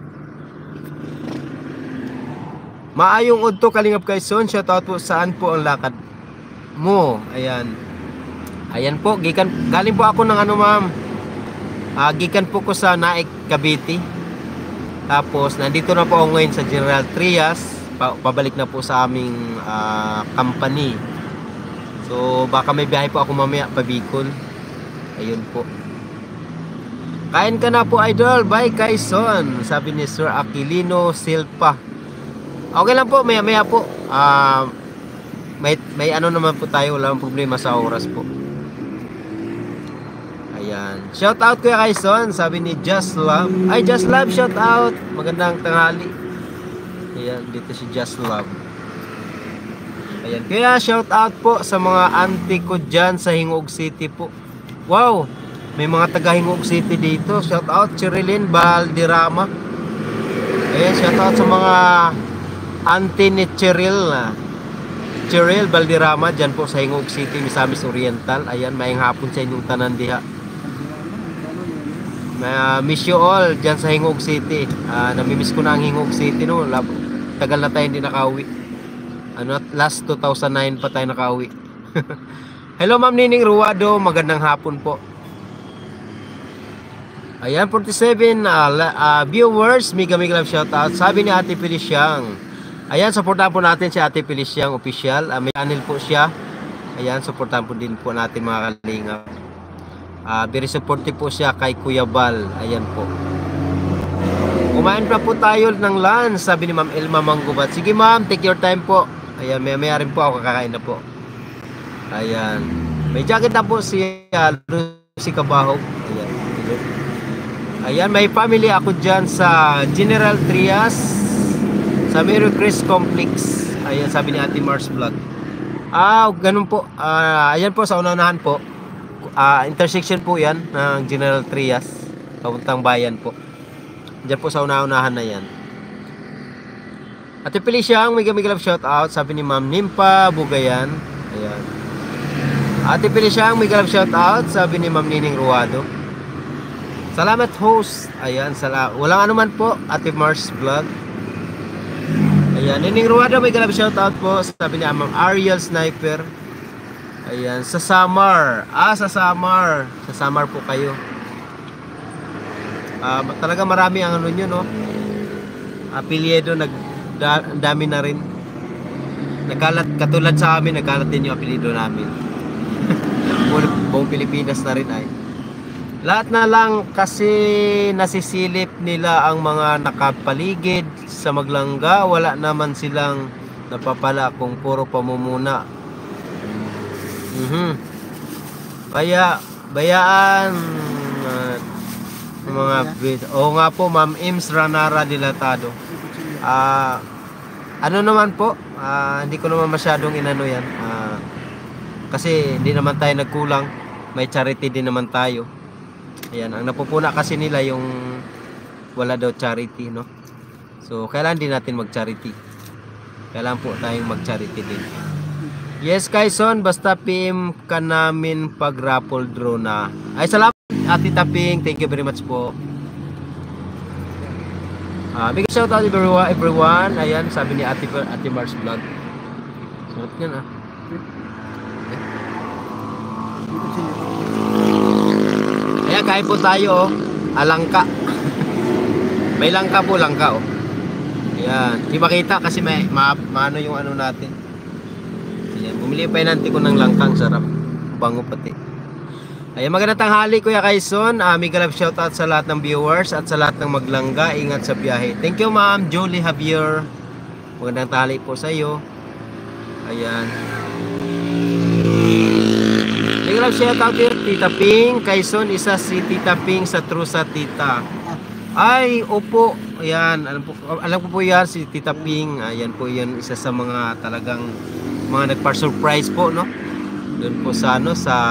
Maayong udto Kalingap Quezon, shoutout po. Saan po ang lakad mo? Ayan, ayan po, gikan, galing po ako ng ano ma'am, uh, gikan po ko sa Naik Cavite. Tapos nandito na po ako ngayon sa General Trias. pa, Pabalik na po sa aming uh, company. So baka may biyahe po ako mamaya pa Bicol. Ayun po. Kain ka na po idol, bye Quezon, sabi ni Sir Aquilino Silpa. Okay lang po, maya maya po. uh, may, may ano naman po tayo, wala problema sa oras po. Ayan, shout out Kuya Quezon, sabi ni Just Love. Ay Just Love, shout out, magandang tanghali. Ayan, dito si Just Love. Ayan, kaya shout out po sa mga auntie ko dyan sa Hingog City po. Wow, may mga taga Hingog City dito. Shout out Cherilyn Balderrama. Ayan, shout out sa mga auntie ni Cheryl Cheryl Balderrama dyan po sa Hingog City, Misamis Oriental. Ayan, mayang hapon sa inyong tanan diha. Uh, miss you all dyan sa Hingog City. uh, Namimiss ko na ang Hingog City no. Tagal na tayo hindi nakauwi. Ano, last two thousand nine pa tayo nakauwi. Hello Ma'am Nining Ruado, magandang hapon po. Ayan, forty-seven uh, uh, viewers, mega mega love shoutout. Sabi ni Ate Feliciang. Ayan, supportahan po natin si Ate Feliciang official. uh, May channel po siya. Ayan, supportahan po din po natin mga kalingap. uh, Very supportive po siya kay Kuya Bal. Ayan po. Kumain pa po tayo ng lunch, sabi ni Ma'am Elma Manggubat. Sige ma'am, take your time po. Ayan, may maya rin po ako, kakain na po. Ayan, may jacket na po si uh, Lucy Kabahog. Ayan. Ayan, may family ako dyan sa General Trias, sa Mary Chris Complex. Ayan, sabi ni Ate Mars Vlog. Ah, ganun po. uh, Ayan po, sa unahan po, uh, intersection po yan ng General Trias, papuntang bayan po. Diyan po sa una-unahan na yan. Ate Feliciang, mega mega love shout out, sabi ni Ma'am Nimpa Bugayan. Ayan. Ate Feliciang, mega love shout out, sabi ni Ma'am Nining Ruado. Salamat host. Ayan, sala walang anuman po, Ate Mars Vlog. Ayan, Nining Ruado, mega love shout out po, sabi ni Ma'am Ariel Sniper. Ayan, sa Samar. Ah, sa Samar. Sa Samar po kayo. Uh, talaga marami ang ano nyo, no? Apelyido, nag da, dami na rin. Nagkalat, katulad sa amin, nagkalat din yung apelyido namin. Buong Pilipinas na rin ay. Lahat na lang kasi nasisilip nila ang mga nakapaligid sa maglangga. Wala naman silang napapala kung puro pamumuna Mhm. Baya, bayaan uh, mga bit. Oo nga po, Ma'am Ims Ranara Dilatado. Ah, ano naman po? Ah, hindi ko naman masyadong inano 'yan. Ah, kasi hindi naman tayo nagkulang. May charity din naman tayo. Ayan, ang napupuna kasi nila yung wala daw charity, no? So, kailan din natin mag-charity. Kailan po tayong mag-charity din. Yes, Kaison, basta P M ka namin pag raffle draw na. Ay, salamat, Ate Taping. Thank you very much po. Ah, big shout out everyone, everyone. Ayan, sabi ni Ate Ate Mars Vlog. Suot yan ah. Ayan, kain po tayo oh. Alangka. May langka po, langka oh. Ayan, di makita kasi may ma maano yung ano natin. Ayan, bumili pa nanti ko ng langkang, sarap. Bango pati. Ayan, magandang tanghali Kuya Kaison. uh, Mega love shoutout sa lahat ng viewers at sa lahat ng maglangga. Ingat sa biyahe. Thank you Ma'am Julie Javier. Magandang tanghali po sa iyo. Ayan. Mega love shoutout here Tita Ping Kaison. Isa si Tita Ping sa Trusa Tita. Ay, opo. Ayan, alam po, alam ko po yan si Tita Ping. Ayan po yan, isa sa mga talagang mga nagpa-surprise po, no? Doon po sa ano, sa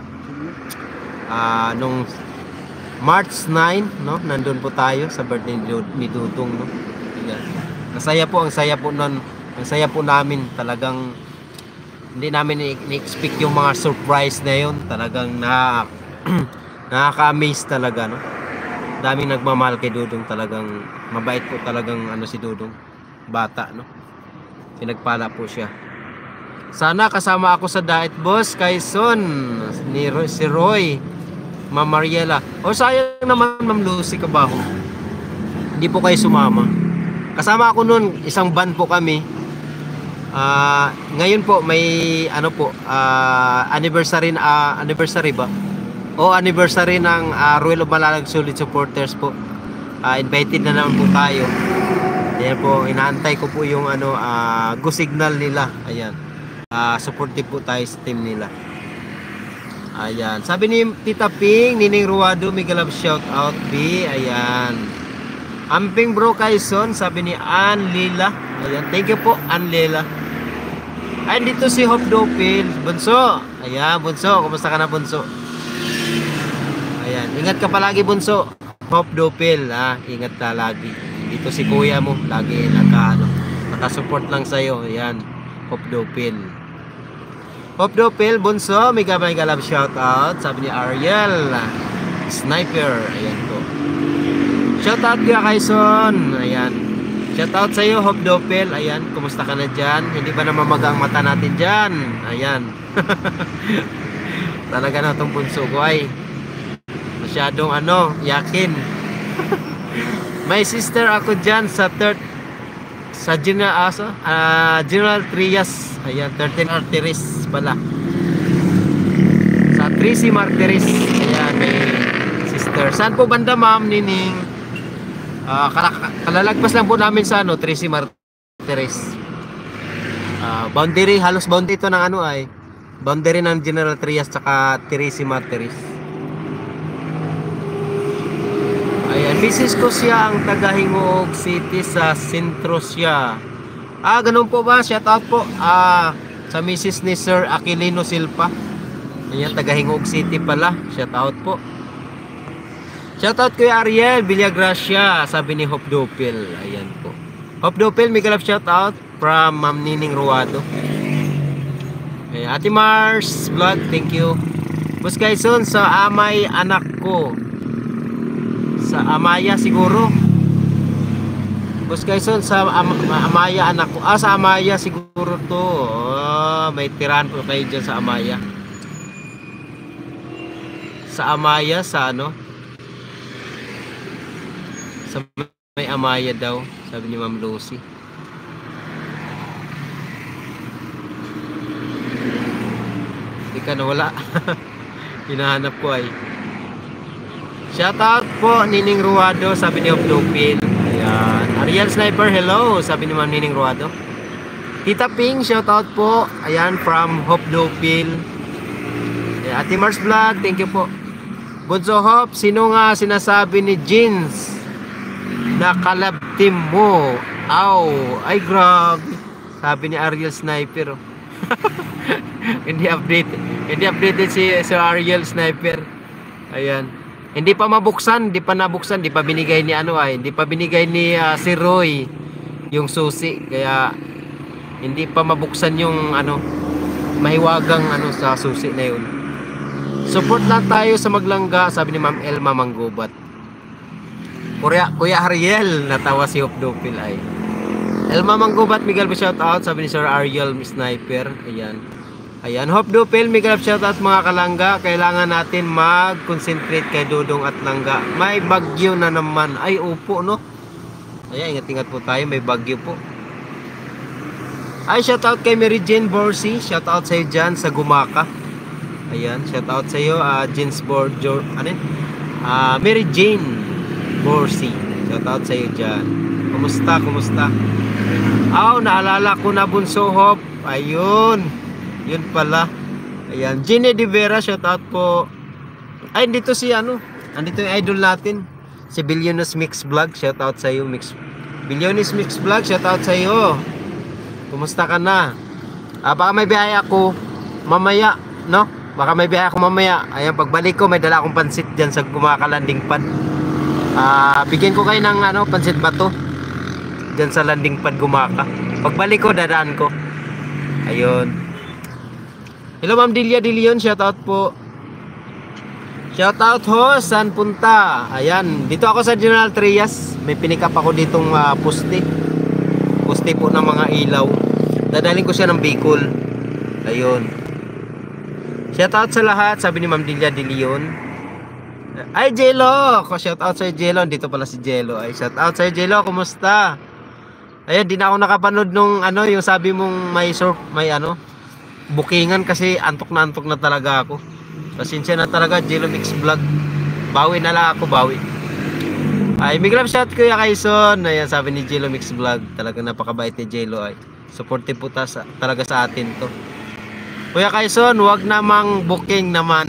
Uh, nung March ninth, no, nandun po tayo sa birthday ni Dudong, no. Ayan. Masaya po, ang saya po nun, ang saya po namin, talagang hindi namin ni-expect yung mga surprise na yun. Talagang na nakaka-amaze talaga, no. Daming nagmamahal kay Dudong, talagang mabait po talagang ano si Dudong, bata, no. Pinagpala po siya. Sana kasama ako sa diet boss Kaison ni Roy, si Roy, Ma'am Mariela. O sayang naman Ma'am Lucy Cabaho, hindi po kayo sumama. Kasama ako noon, isang van po kami. uh, Ngayon po may ano po, uh, anniversary uh, anniversary ba? O anniversary ng uh, Royal of Malalag Solid Supporters po. uh, Invited na naman po tayo. Ayan po, inaantay ko po yung ano, uh, go signal nila. Ayan, uh, supportive po tayo sa team nila. Ayan, sabi ni Tita Ping, Nining Ruado, mega love shout out B. Ayan, Amping bro Kaison, sabi ni Ann Lila. Ayan, thank you po Ann Lila. Ayan, dito si Hope Dopil Bunso. Ayan, Bunso, kumusta ka na Bunso? Ayan, ingat ka palagi Bunso. Hope Dopil, ha, ingat ka lagi. Dito si kuya mo, lagi naka, ano, nakasupport lang sa'yo. Ayan, Hope Dopil. Hope Dopil, Bunso, mega mega love shout out. Sabi ni Ariel Sniper. Ayan po. Shout out Kuya Kaison. Ayan. Shout out sa iyo Hope Dopil. Ayan, kumusta ka na dyan? Hindi ba naman magang mata natin dyan? Ayan. Talaga na itong bunso ko ay masyadong ano, yakin. May sister ako dyan sa third sa General Asa, uh, General Trias. Ayan, thirteen arteries pala. Sa Tracy Martires. Ayan, may sister. Saan po banda Ma'am Nining? Uh, kalalagpas lang po namin sa ano, Tracy Martires. Uh, boundary, halos boundary ito ng ano ay. Boundary ng General Trias tsaka Tracy Martires. Ayan, misis ko siya ang taga Hingoog City sa sentro siya. Ah, ganun po ba? Shout out po ah, sa misis ni Sir Aquilino Silpa. Ayan, taga Hingoog City pala. Shout out po. Shout out Kuya Ariel Villagracia, sabi ni Hope Dopil. Ayan po. Hope Dopil, may kalap shout out from Ma'am Nining Ruado. Ayan, Ate Mars Vlog, thank you. Boss Kaison, sa amay anak ko. Sa Amaya siguro. Boss Kaison, sa Am Amaya anak ko. Ah, sa Amaya siguro to. Oh, may tirahan po kayo dyan sa Amaya. Sa Amaya, sa ano? Sa may Amaya daw, sabi ni Ma'am Lucy. Hindi ka nawala. Hinahanap ko ay. Shoutout po Nining Ruado, sabi ni Hope Dopil. Ayan. Ariel Sniper, hello, sabi ni Ma'am Nining Ruado. Tita Ping, shoutout po. Ayan, from Hope Dopil. Ayan, Ate Mars Vlog, thank you po. Bunso Hop, sino nga sinasabi ni Jeans na kalab team mo? Aw, ay grabe. Sabi ni Ariel Sniper. Oh. Hindi update. Hindi updated si Sir Ariel Sniper. Ayan. Hindi pa mabuksan, hindi pa nabuksan, hindi pa binigay ni ano ay, hindi pa binigay ni uh, si Roy yung susi. Kaya hindi pa mabuksan yung ano, mahiwagang ano sa susi na yun. Support lang tayo sa Maglangga, sabi ni Ma'am Elma Manggubat. Kuya, Kuya Ariel, natawa si Hop Dopil ay. Elma Manggubat, Miguel pa shout out, sabi ni Sir Ariel Sniper. Ayan. Ayan, Hop Dopil, Miguel shout out mga kalangga. Kailangan natin mag-concentrate kay Dudong at Langga. May bagyo na naman. Ay, upo no. Ayan, ingat-ingat po tayo, may bagyo po. Ay, shout out kay Mary Jane Borsi. Shout out sa iyo dyan sa Gumaka. Ayan, shout out sa iyo, uh, Jeans Board, ano yun? Uh, Mary Jane Borsi. Shout out sa iyo dyan. Kumusta, kumusta? Aw, naalala ko na Bunso Hop. Ayun. Yun pala. Ayan, Gine De Vera, shout out po. Ay, dito si ano? Andito yung idol natin. Si Billionis Mix Vlog, shout out sa iyo, Mix. Billionis Mix Vlog, shout out sa iyo. Kumusta ka na? Ah, baka may biyahe ako mamaya, no? Baka may biyahe ako mamaya. Ayan, pagbalik ko, may dala akong pansit dyan sa Gumaka landing pad. Ah, bigyan ko kayo ng ano, pansit bato dyan sa landing pad Gumaka. Pagbalik ko, dadaan ko. Ayun. Hello, Ma'am Delia De Leon, shout out po. Shout out ho, saan punta? Ayan, dito ako sa General Trias. May pinikap ako ditong uh, poste. Poste po ng mga ilaw. Dadaling ko siya ng Bicol. Ayun. Shout out sa lahat, sabi ni Ma'am Delia De Leon. Ay, Jello! Shout out sa Jello. Dito pala si Jello. Ay, shout out sa Jello. Kumusta? Ayan, di na ako nakapanood nung ano, yung sabi mong may surf, may ano, bookingan kasi antok na antok na talaga ako. Pasensya na talaga, Jello Mix Vlog. Bawi na lang ako, bawi. Ay, big love shout Kuya Kaison. Ayan, sabi ni Jello Mix Vlog. Talagang napakabait ni Jello ay. Supportive po ta sa, talaga sa atin to. Kuya Kaison, wag namang booking naman.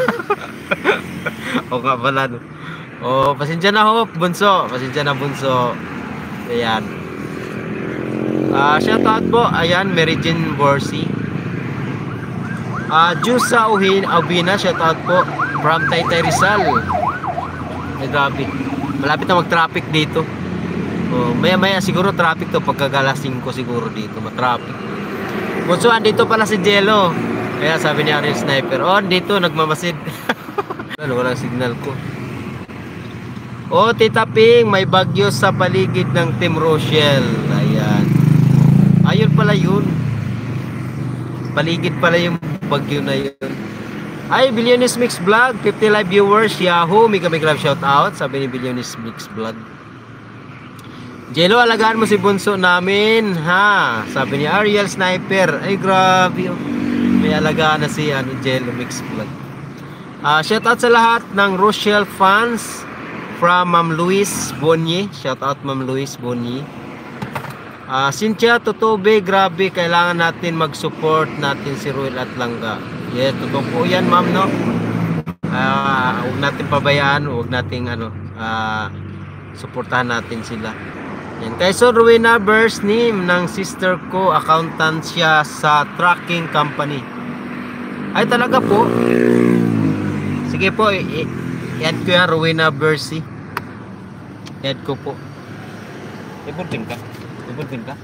O nga pala no. O, pasensya na ho, Bunso. Pasensya na Bunso. Ayan. Ah, uh, shout out po. Ayan, Mary Jane Borsi. Ah, uh, Jusa Uhin Albina, shout out po from Taytay Rizal. Ay, grabe. Malapit na mag-traffic dito. Oh, maya-maya siguro traffic to pagkagalasing ko siguro dito, ma-traffic. Bunso, andito pala si Jello. Kaya sabi ni Ariel Sniper, oh, dito nagmamasid. Ano, walang signal ko. Oh, Tita Ping, may bagyo sa paligid ng Team Rochelle. Ayan. Ayun pala yun. Paligid pala yung bagyo na yun. Ay, Billionis Mix Vlog, fifty live viewers, Yahoo, mega mega love shout out, sabi ni Billionis Mix Vlog. Jello, alagaan mo si Bunso namin, ha? Sabi ni Ariel Sniper. Ay, grabe. May alagaan na si ano, Jello Mix Vlog. Uh, shout out sa lahat ng Rochelle fans from Ma'am Luis Bonye. Shout out Ma'am Luis Bonye. Uh, Cynthia Tutobe, grabe, kailangan natin mag-support natin si Ruel at Langga. Yeah, totoo po yan, ma'am, no? Uh, huwag natin pabayaan, huwag natin ano, uh, supportahan natin sila. Yan. Kay Sir Rowena Bersnim ng sister ko, accountant siya sa trucking company. Ay, talaga po? Sige po, i-add ko yan, Rowena Bersi. I-add ko po. Ipuntin ka? Ipuntin ka?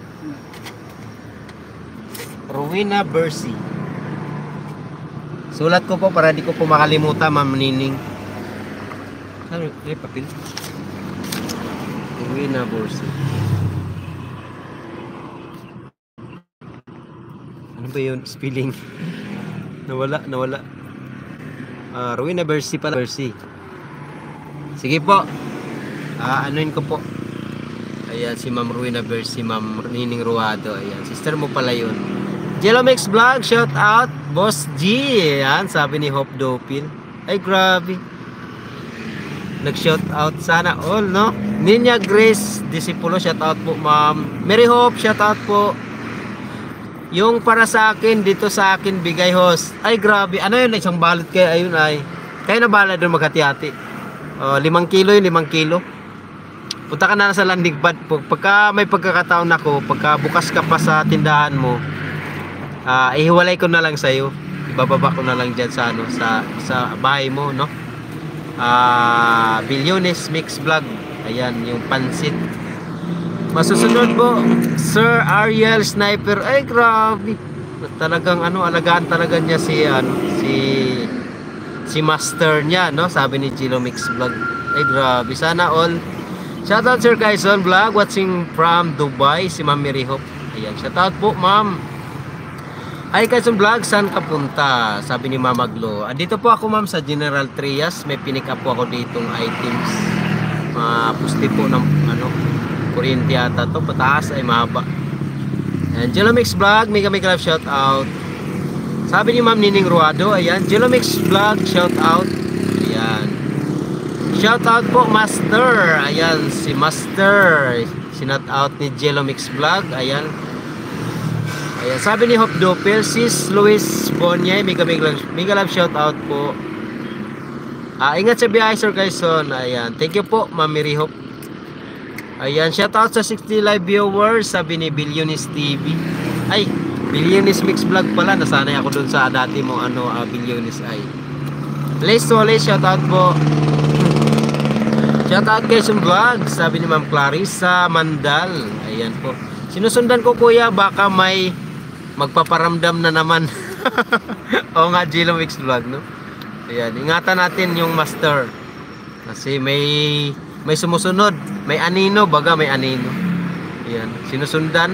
Rowena Bersi. Sulat ko po para di ko po makalimutan, Ma'am Nining. Ano, may papel? Rowena Bersi. Ano ba yun? Spelling. Nawala, nawala. Uh, Rowena Bersi pala. Bersi. Sige po. Uh, anuin ko po. Ayan, si Ma'am Rowena Bersi, Ma'am Nining Ruado. Ayan, sister mo pala yun. Jello Mix Vlog, shout out. Boss G. Ayan, sabi ni Hop Dopil. Ay, grabe. Nag-shout out sana all, no? Ninya Grace Disipulo, shout out po, ma'am. Mary Hope, shout out po. Yung para sa akin, dito sa akin, bigay host. Ay, grabe. Ano yun? Isang balot kayo. Ayun ay. Kaya na bala doon maghati-hati. Uh, limang kilo yun, limang kilo. Punta ka na sa landing pad. Pagka may pagkakataon ako, pagka bukas ka pa sa tindahan mo, uh, ihiwalay ko na lang sa'yo. Ibababa ko na lang dyan sa, ano, sa, sa bahay mo, no? Uh, Billiones Mix Vlog. Ayan, yung pansit. Masusunod po, Sir Ariel Sniper. Ay, grabe. Talagang, ano, alagaan talaga niya si, ano, si, si master niya, no? Sabi ni Chilo Mix Vlog. Ay, grabe. Sana all. Shoutout Sir Kaison Vlog, watching from Dubai, si Ma'am Mary Hope. Ayan, shoutout po, ma'am. Hi Kaison Vlog, saan ka punta? Sabi ni Mama Glo. Andito po ako, ma'am, sa General Trias. May pinick up po ako ditong items. Uh, pusti po ng, ano, kuryente yata to. Pataas ay mahaba. Ayan, Jelomix Vlog, mega mega love shoutout. Sabi ni Ma'am Nining Ruado, ayan, Jelomix Vlog, shoutout. Ayan. Shout out po Master. Ayan si Master. Sinat out ni Jelomix Vlog. Ayan. Ayan. Sabi ni Hope Dopel, sis Luis Bonyay, mega mega, mega love shout out po. Ah, ingat sa biyahe Sir Kaison. Ayan. Thank you po Ma'am Mary Hope. Ayan. Shout out sa sixty live viewers. Sabi ni Billionis T V. Ay, Billionis Mix Vlog pala. Nasanay ako dun sa dati mo ano, uh, Billionis ay. Les Soles, shout out po. Shoutout guys yung vlog. Sabi ni Ma'am Clarissa Mandal. Ayan po. Sinusundan ko kuya, baka may magpaparamdam na naman. Oo nga, Jelomix Vlog, no? Ayan, ingatan natin yung master. Kasi may may sumusunod. May anino, baga may anino. Ayan, sinusundan.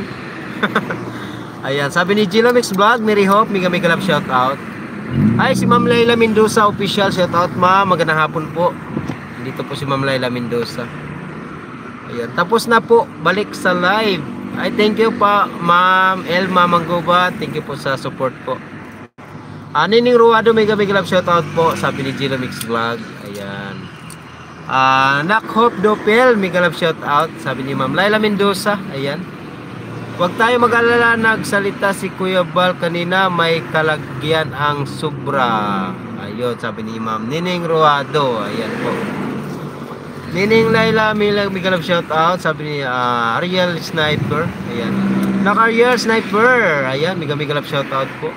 Ayan, sabi ni Jelomix Vlog, Mary Hope, mega mega love shoutout. Ay, si Ma'am Layla Mendoza official, shoutout ma'am. Magandang hapon po. Dito po si Ma'am Layla Mendoza. Ayan. Tapos na po. Balik sa live. Ay, thank you pa Ma'am Elma Manggoba. Thank you po sa support po. Ah, Nining Ruado, mega mega love shoutout po. Sabi ni Jelomix Vlog. Ayan. Ah, Nak Hope Dopel, mega love shoutout. Sabi ni Ma'am Layla Mendoza. Ayan. Huwag tayo mag-alala. Nagsalita si Kuya Bal kanina. May kalagyan ang sobra. Ayun, sabi ni Ma'am Nining Ruado. Ayan po. Nining Layla, mega love shout out. Sabi ni uh, Ariel Sniper. Ayan. Nak-Ariel Sniper. Ayan, mega mega love shout out po.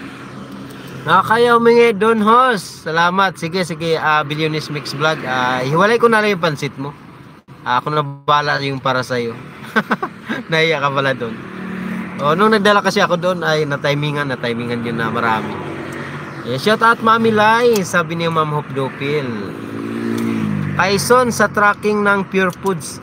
Nakakaya humingi Don Host. Salamat. Sige, sige. Uh, Billionis Mix Vlog. Uh, ihiwalay ko na lang yung pansit mo. Uh, ako na bala yung para sa'yo. Naiya ka pala doon. O, nung nagdala kasi ako doon, ay na-timingan. Na-timingan yun na marami. Ayan, shout out Mami Lai. Sabi ni Ma'am Hope Dopil. Kaison sa tracking ng Pure Foods.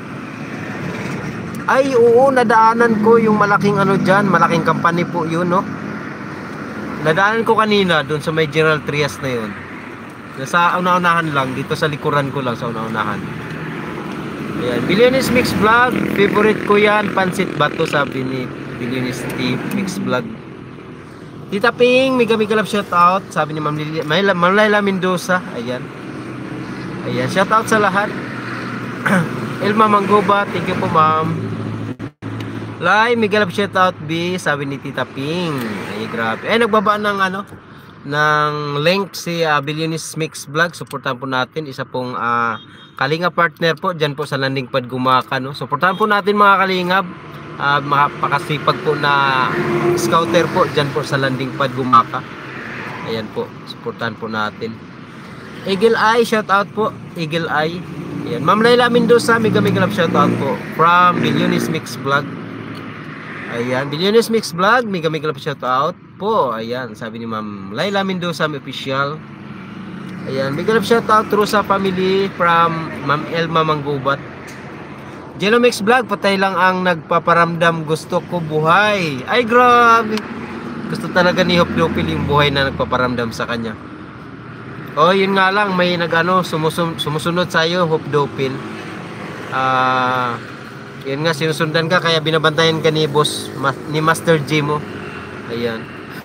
Ay, oo, nadaanan ko yung malaking ano dyan. Malaking company po yun, no? Nadaanan ko kanina doon sa may General Trias na yun. Nasa una-unahan lang. Dito sa likuran ko lang sa una-unahan. Ayan. Billionis Mix Vlog. Favorite ko yan. Pansit Bato, sabi ni Billionis Mix Vlog. Tita Ping, mega mega love shout out. Sabi ni Ma'am Layla Mendoza. Ayan. Ayan, shout out sa lahat. Elma Manggoba, thank you po ma'am. Lai, mega love shout out B, sabi ni Tita Ping. Ay, grabe. Eh, nagbaba ng ano, ng link si uh, Billionis Mix Vlog. Suportahan po natin. Isa pong uh, Kalinga partner po, dyan po sa landing pad Gumaka, no? Suportahan po natin mga Kalingap. Uh, makapakasipag po na scouter po, dyan po sa landing pad Gumaka. Ayan po, suportahan po natin. Eagle Eye, shout out po. Eagle Eye. Ayan. Ma'am Layla Mendoza, mega mega love shout out po. From Billionis Mix Vlog. Ayan. Billionis Mix Vlog, mega mega love shout out po. Ayan. Sabi ni Ma'am Layla Mendoza, may official. Ayan. Mega love shout out through sa family from Ma'am Elma Manggubat. Jelomix Vlog, patay lang ang nagpaparamdam. Gusto ko buhay. Ay, grabe. Gusto talaga ni Hope Dopil yung buhay na nagpaparamdam sa kanya. Oh, yun nga lang, may nagano sumusum, sumusunod sa iyo, Hope Dopil. Ah, uh, yun nga sinusundan ka kaya binabantayan ka ni boss ma, ni Master G mo. Ayan.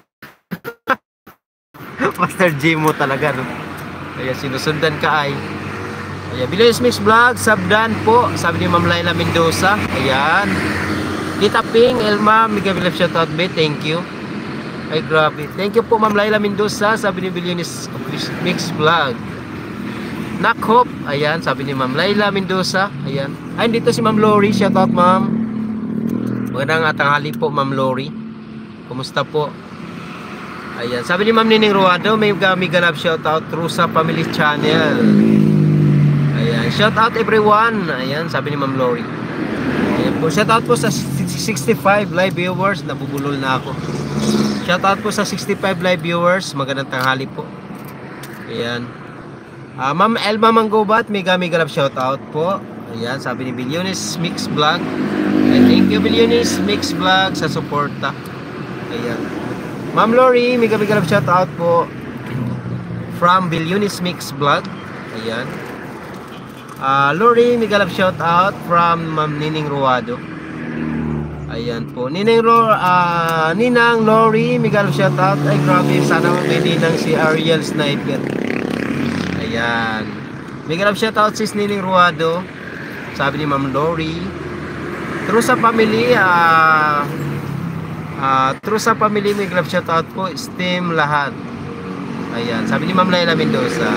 Master G mo talaga, no. Kaya sinusundan ka ay. Ayan, Billionis Mix Vlog, Sabdan po, sabi ni Ma'am Layla Mendoza. Ayan. Tita Ping, Elma, mega mega shoutout be, thank you. Ay grabe. Thank you po Ma'am Laila Mendoza, sabi ni Billionis Mix Vlog. Nak Hope, ayan, sabi ni Ma'am Laila Mendoza, ayan. Ay, dito si Ma'am Lori, shoutout Ma'am. Magandang tanghali po Ma'am Lori. Kumusta po? Ayan, sabi ni Ma'am Nining Ruado, may mega love shoutout through sa Family Channel. Ayan, shoutout everyone. Ayan, sabi ni Ma'am Lori. Ayan po, shoutout po sa sixty-five live viewers, nabubulol na ako. Shoutout po sa sixty-five live viewers, magandang tanghali po. Ayan. Uh, Ma'am Elma Manggobat, mega mega love shoutout po. Ayan, sabi ni Billionis Mix Vlog. Ayan, thank you Billionis Mix Vlog sa suporta. Ayan. Ma'am Lori, mega mega love shoutout po from Billionis Mix Vlog. Ayan. Uh, Lori, mega love shoutout from Ma'am Nining Ruado. Ayan po. Ninang, Ro, uh, Ninang Lori, mega love shoutout. Ay grabe, sana may ninang si Ariel Sniper. Ayan. Mega love shoutout sis Nining Ruado. Sabi ni Ma'am Lori. True sa family, ah... Uh, Uh, true sa family, may love shoutout po, steam lahat. Ayan, sabi ni Ma'am Laila Mendoza.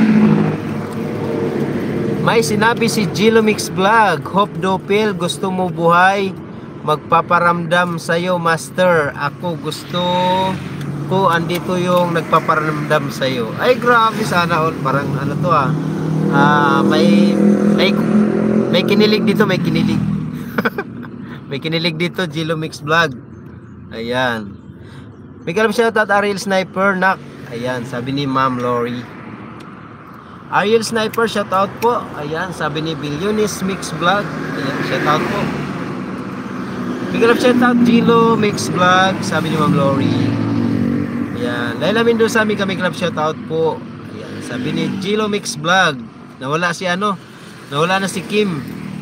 May sinabi si Gilo Mix Vlog, Hope Dopil, gusto mo buhay, magpaparamdam sa'yo master. Ako gusto ko, andito yung nagpaparamdam sa'yo. Ay grabe, sana all, parang ano to ah, uh, may, may, may kinilig dito, may kinilig. May kinilig dito, Gilo Mix Vlog. Ayan. Mega love shoutout Ariel Sniper, nak. Ayan, sabi ni Ma'am Lori. Ariel Sniper, shoutout po. Ayan, sabi ni Billionis Mix Vlog. Ayan, shoutout po. Mega love shoutout Gilo Mix Vlog, sabi ni Ma'am Lori. Ayan, Laila Mendoza, mega mega love shoutout po. Ayan, sabi ni Gilo Mix Vlog. Nawala si ano? Nawala na si Kim.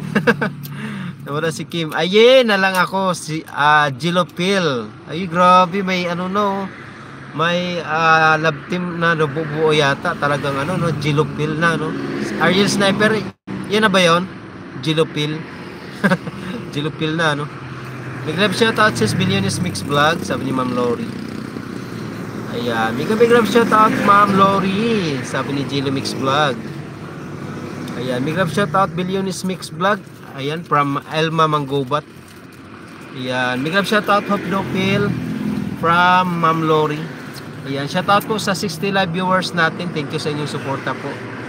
Nawala si Kim. Ayen na lang ako si uh, Gilo Pil. Ay grabe, may ano no. May uh, love team na nabubuo yata. Talagang ano no, Gilo Pil na no. Ariel Sniper, yan na ba yon? Gilo Pil. Gilo Pil na no. Big love shoutout sa Billionis Mix Vlog, sabi ni Ma'am Lori. Ayan, big big love shoutout Ma'am Lori, sabi ni Gilo Mix Vlog. Ayan, big love shoutout Billionis Mix Vlog. Ayan, from Elma Manggobat. Ayan, big love shoutout Hope Dopil from Ma'am Lori. Ayan, shoutout po sa sixty live viewers natin. Thank you sa inyong suporta po.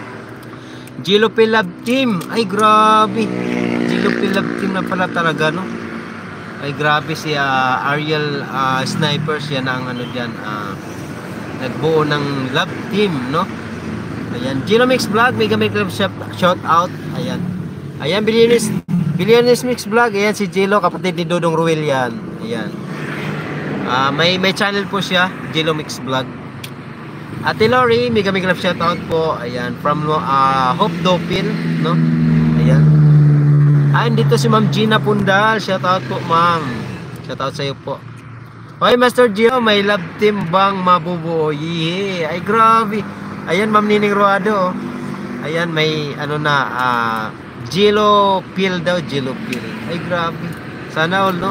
Gilo Pil Love Team. Ay grabe, Gilo Pil Love Team na pala talaga no. Ay grabe si uh, Ariel uh, Sniper, siya na ang ano dyan, uh, nagbuo ng Love Team no. Ayan, Gilo Mix Vlog, mega mega love shoutout. Ayan. Ayan, Billionis, Billionis Mix Vlog. Ayan si Gilo, kapatid ni Dodong Ruel yan. Ayan. Uh, may may channel po siya, Gilo Mix Vlog. Ate Lori, mega mega love shoutout po. Ayan, from uh, Hope Dopil, no? Ayan. Ayan, dito si Ma'am Gina Pundal. Shoutout po, Ma'am. Shoutout sa iyo po. Okay, Master Gio, may love team bang mabubuo? Yeah. Ay, grabe. Ayan, Ma'am Nining Ruado. Ayan, may ano na, ah... Uh, Gilo Pil daw, Gilo Pil. Ay grabe. Sana all no.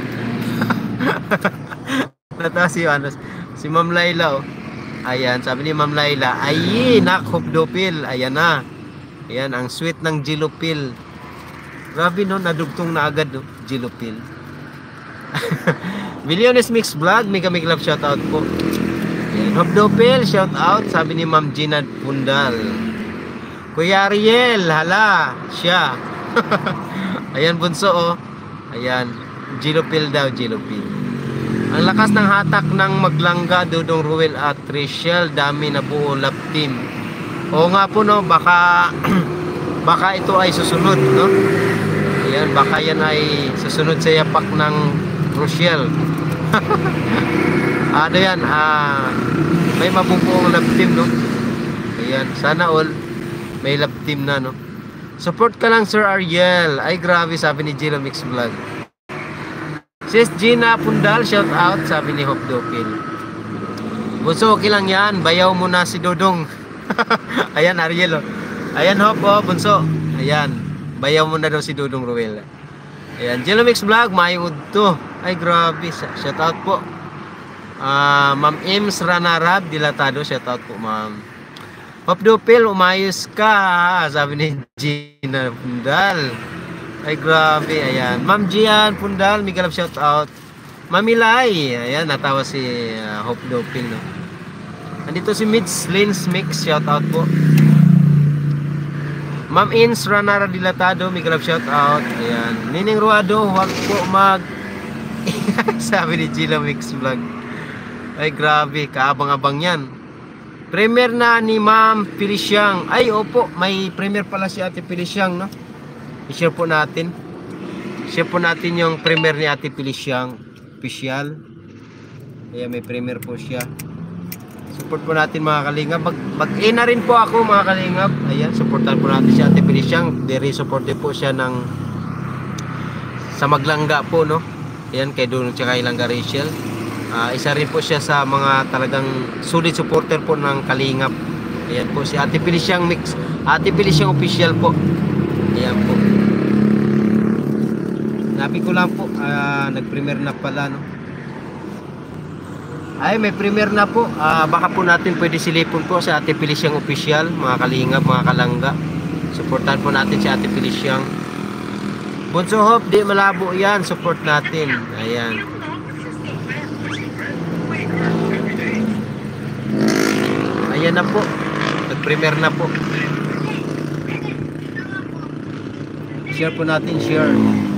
Nata si ano, si Ma'am Laila oh. Ayan, sabi ni Ma'am Laila, ay nak Hope Dopil. Ayan na. Ayan, ang sweet ng Gilo Pil. Grabe no, nadugtong na agad no, Gilo Pil. Billionis Mix Vlog, mega mega love shoutout po. Ayan, Hope Dopil, shoutout, sabi ni Ma'am Gina Pundal. Kuya Ariel, hala, siya. Ayan, bunso, oh. Ayan, Gilo Pil daw, Gilo Pil. Ang lakas ng hatak ng Maglangga, Dodong Ruel at Rachel, dami na buo love team. Oo nga po, no, baka, baka ito ay susunod, no? Ayan, baka yan ay susunod sa yapak ng Rochelle. Ano yan, ah, may mabubuong love team, no? Ayan, sana all may love team na no. Support ka lang Sir Ariel. Ay grabe, sabi ni Gilo Mix Vlog. Sis Gina Pundal, shout out, sabi ni Hope Dopil. Bunso, okay lang yan, bayaw mo na si Dodong. Ayan Ariel oh. Ayan Hope oh, bunso. Ayan, bayaw mo na daw si Dodong Ruel. Ayan, Jelomix Vlog, mayud to. Ay, grabe. Shout out po. Uh, Ma'am Ems Ranarab, Dilatado. Shout out po, Ma'am. Hop Dupil, umayos ka. Sabi ni Gina Pundal. Ay, grabe. Ayan. Ma'am Gian Pundal, Miguel shout out. Mamilay. Ayan, natawa si uh, Hop Dupil, no? Andito si Mids Lins Mix, shout out po. Ma'am Ins Ranara Dilatado, Miguel shout out. Ayan. Nining Ruado, huwag po mag sabi ni Gila Mix Vlog. Ay, grabe, kaabang-abang yan. Premier na ni Ma'am Feliciang. Ay, opo, may premier pala si Ate Feliciang, no? I-share po natin. Share po natin yung premier ni Ate Feliciang official. Ayan, may premier po siya. Support po natin mga kalingap. Mag, mag-in na rin po ako mga kalingap. Ayan, supportan po natin si Ate Feliciang. Very supportive po siya ng sa Maglangga po, no? Ayan, kay Doon tsaka Ilangga Rachel. Uh, isa rin po siya sa mga talagang solid supporter po ng kalingap. Ayan po si Ate Feliciang Mix. Ate Feliciang official po. Ayan po. Nabi ko lang po, uh, nag-premiere na pala, no? Ay, may premiere na po. Uh, baka po natin pwede silipon po sa Ate Feliciang official, mga kalingap, mga kalangga. Supportan po natin si Ate Feliciang. Bunso Hope, di malabo yan. Support natin. Ayan. Ayan na po. Nag-premiere na po. Share po natin, share.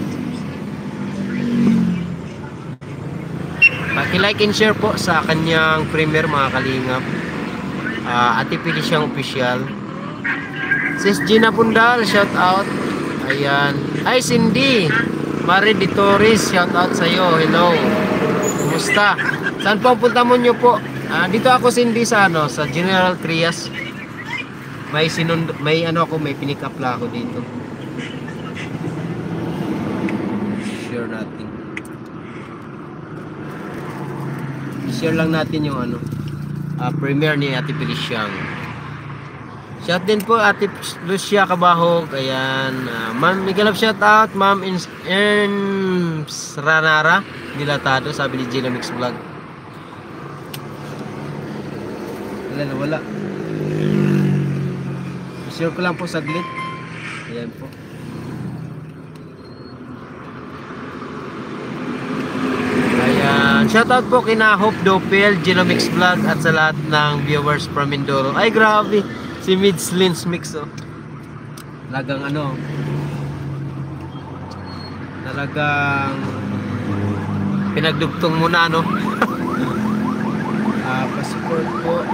Paki-like and share po sa kanyang premiere mga kalingap. uh, Ate Feliciang official. Sis Gina Pundal, shout out. Ayan. Ay, Cindy Marie Di Torres, shout out sa iyo. Hello. Kumusta? Saan po punta mo nyo po? Uh, dito ako, Cindy, sa ano, sa General Trias. May sinund may ano ako, may pinick up la ako dito. Share natin. Share lang natin yung ano, uh, premiere ni Ate Feliciang. Shout din po Ate Lucia Cabahog. Ayan, uh, Ma'am Miguel shout out. Ma'am Ems Ranara Dilatado, sabi ni Gina Mix Vlog. Wala na, wala. Share ko lang po saglit. Ayan po. Shoutout po kina Hope Dopel, Genomics Vlog at sa lahat ng viewers from Mindoro. Ay, grabe. Si Mids Lins Mix, oh. Talagang ano. Talagang pinagdugtong muna, no? uh, pa-support po.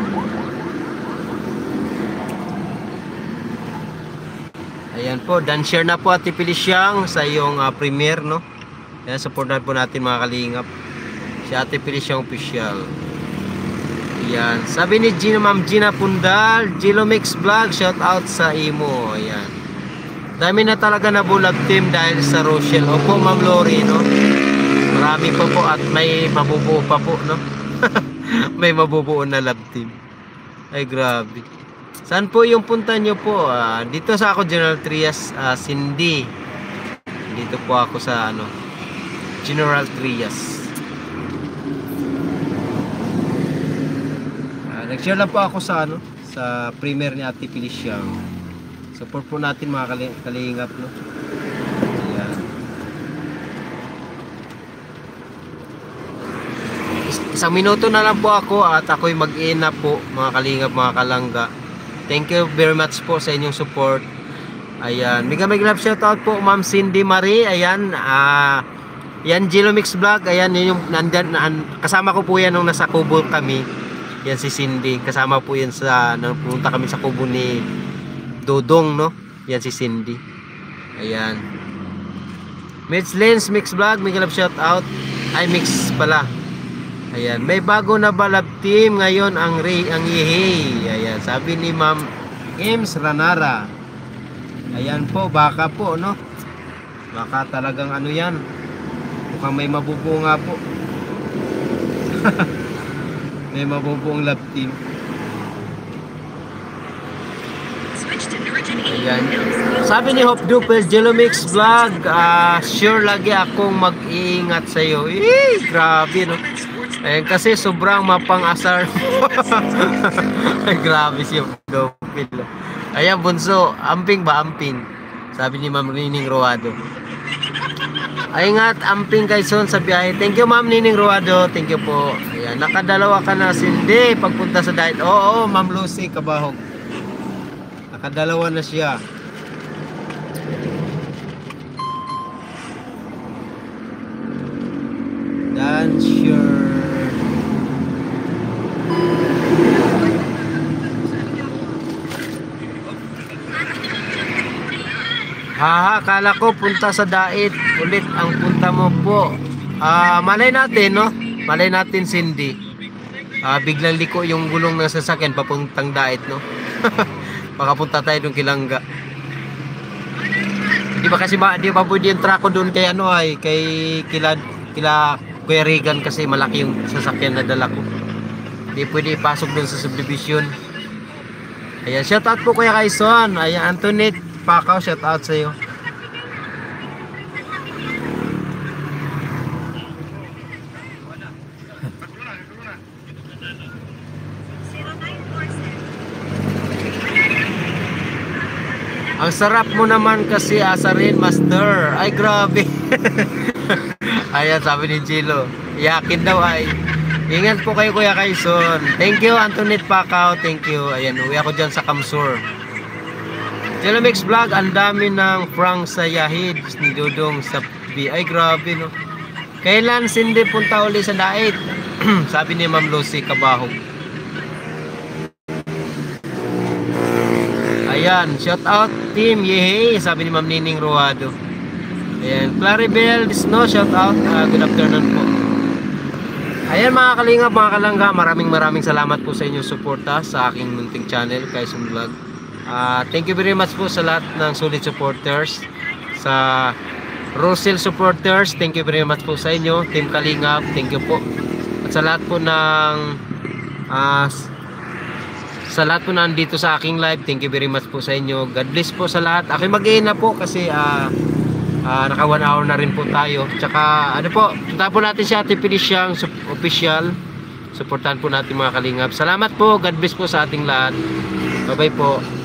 Ayan po. Dan share na po Ate Feliciang sa iyong uh, premiere, no? Ayan, supportan po natin mga kalingap. Si Ate Feliciang official. Ayan. Sabi ni Gina, Ma'am Gina Pundal, Gilomix Vlog, shout out sa imo. Ayan. Dami na talaga na bulag team dahil sa Rochelle. Opo, Ma'am Lori, no? Marami pa po at may mabubuo pa po, no? May mabubuo na love team. Ay, grabe. Saan po yung punta nyo po? Uh, dito sa ako, General Trias, uh, Cindy. Dito po ako sa, ano, General Trias. Nag-share lang po ako sa ano, sa premiere ni Ate Feliciang. Support po natin mga kali kalingap, no. Ayan. Is isang minuto na lang po ako at ako'y mag-in na po mga kalingap, mga kalangga. Thank you very much po sa inyong support. Ayan. Mega mega love shout out po Ma'am Cindy Marie. Ayan. Ah, uh, yan Gilomix Vlog. Ayan, yun yung nandyan, kasama ko po yan nung nasa Kubo kami. Yan si Cindy, kasama po yan sa nang pumunta kami sa kubo ni Dodong, no? Yan si Cindy. Ayan. Mids Lens Mix Vlog, Miguel shout out. Ay, mix pala. Ayan, may bago na balab team ngayon ang Ray, ang Yehe. Ayan, sabi ni Ma'am Ems Ranara. Ayan po, baka po, no? Baka talagang ano yan. Mukhang may mabubunga po. May mabubuong love team. Ayan. sabi ni Hope Duper, Jelomix Vlog, ah, sure lagi akong mag-iingat sa iyo. Eh, grabe no. Eh, kasi sobrang mapang-asar. Ay, grabe si Hope Duper. Ayan, bunso, amping ba amping? Sabi ni Ma'am Nining Roado. Ay ingat, amping kay Son sa biyahe. Thank you Ma'am Nining Roado. Thank you po. Ayan, nakadalawa ka na Cindy pagpunta sa diet. Oo, Ma'am Lucy Kabahog. Nakadalawa na siya. Dan sure. Haha, akala ko punta sa dait ulit ang punta mo po. Ah, malay natin, no? Malay natin, Cindy. Ah, biglang liko yung gulong ng sasakyan papuntang dait, no? Baka punta tayo doon kilangga. Hindi ba kasi ba, di ba pwede yung trako doon kay ano ay, kay kila, kila Kuya Regan kasi malaki yung sasakyan na dala ko. Hindi pwede ipasok doon sa subdivision. Ayan, shout out po Kuya Kaison. Ayan, Antoinette Pakaw, shout out sa iyo. Ang sarap mo naman kasi asarin, master. Ay, grabe. Ayan, sabi ni Chilo. Yakin daw ay. Ingat po kayo Kuya Kaison. Thank you, Antoinette Pakaw. Thank you. Ayan, uwi ako dyan sa Kamsur. Jelomix Vlog, ang dami ng prank sa Yahid ni Dudong sa B. Ay, grabe, no? Kailan Cindy punta uli sa dait? Sabi ni Ma'am Lucy Kabahog. Ayan, shout out team, yehey, sabi ni Ma'am Nining Roado. Ayan, Claribel Disno, shout out, uh, good afternoon po. Ayan mga kalingap, mga kalangga, maraming maraming salamat po sa inyong suporta sa aking munting channel, Kaison Vlog. Uh, thank you very much po sa lahat ng solid supporters, sa Rosel supporters, thank you very much po sa inyo, Team Kalingap, thank you po. At sa lahat po ng uh, sa lahat po na nandito sa aking live, thank you very much po sa inyo. God bless po sa lahat. Ako mag-i na po kasi uh, uh, naka one hour na rin po tayo. Tsaka ano po, punta po natin si Ate Feliciang official. Supportan po natin mga kalingap. Salamat po, God bless po sa ating lahat. Bye bye po.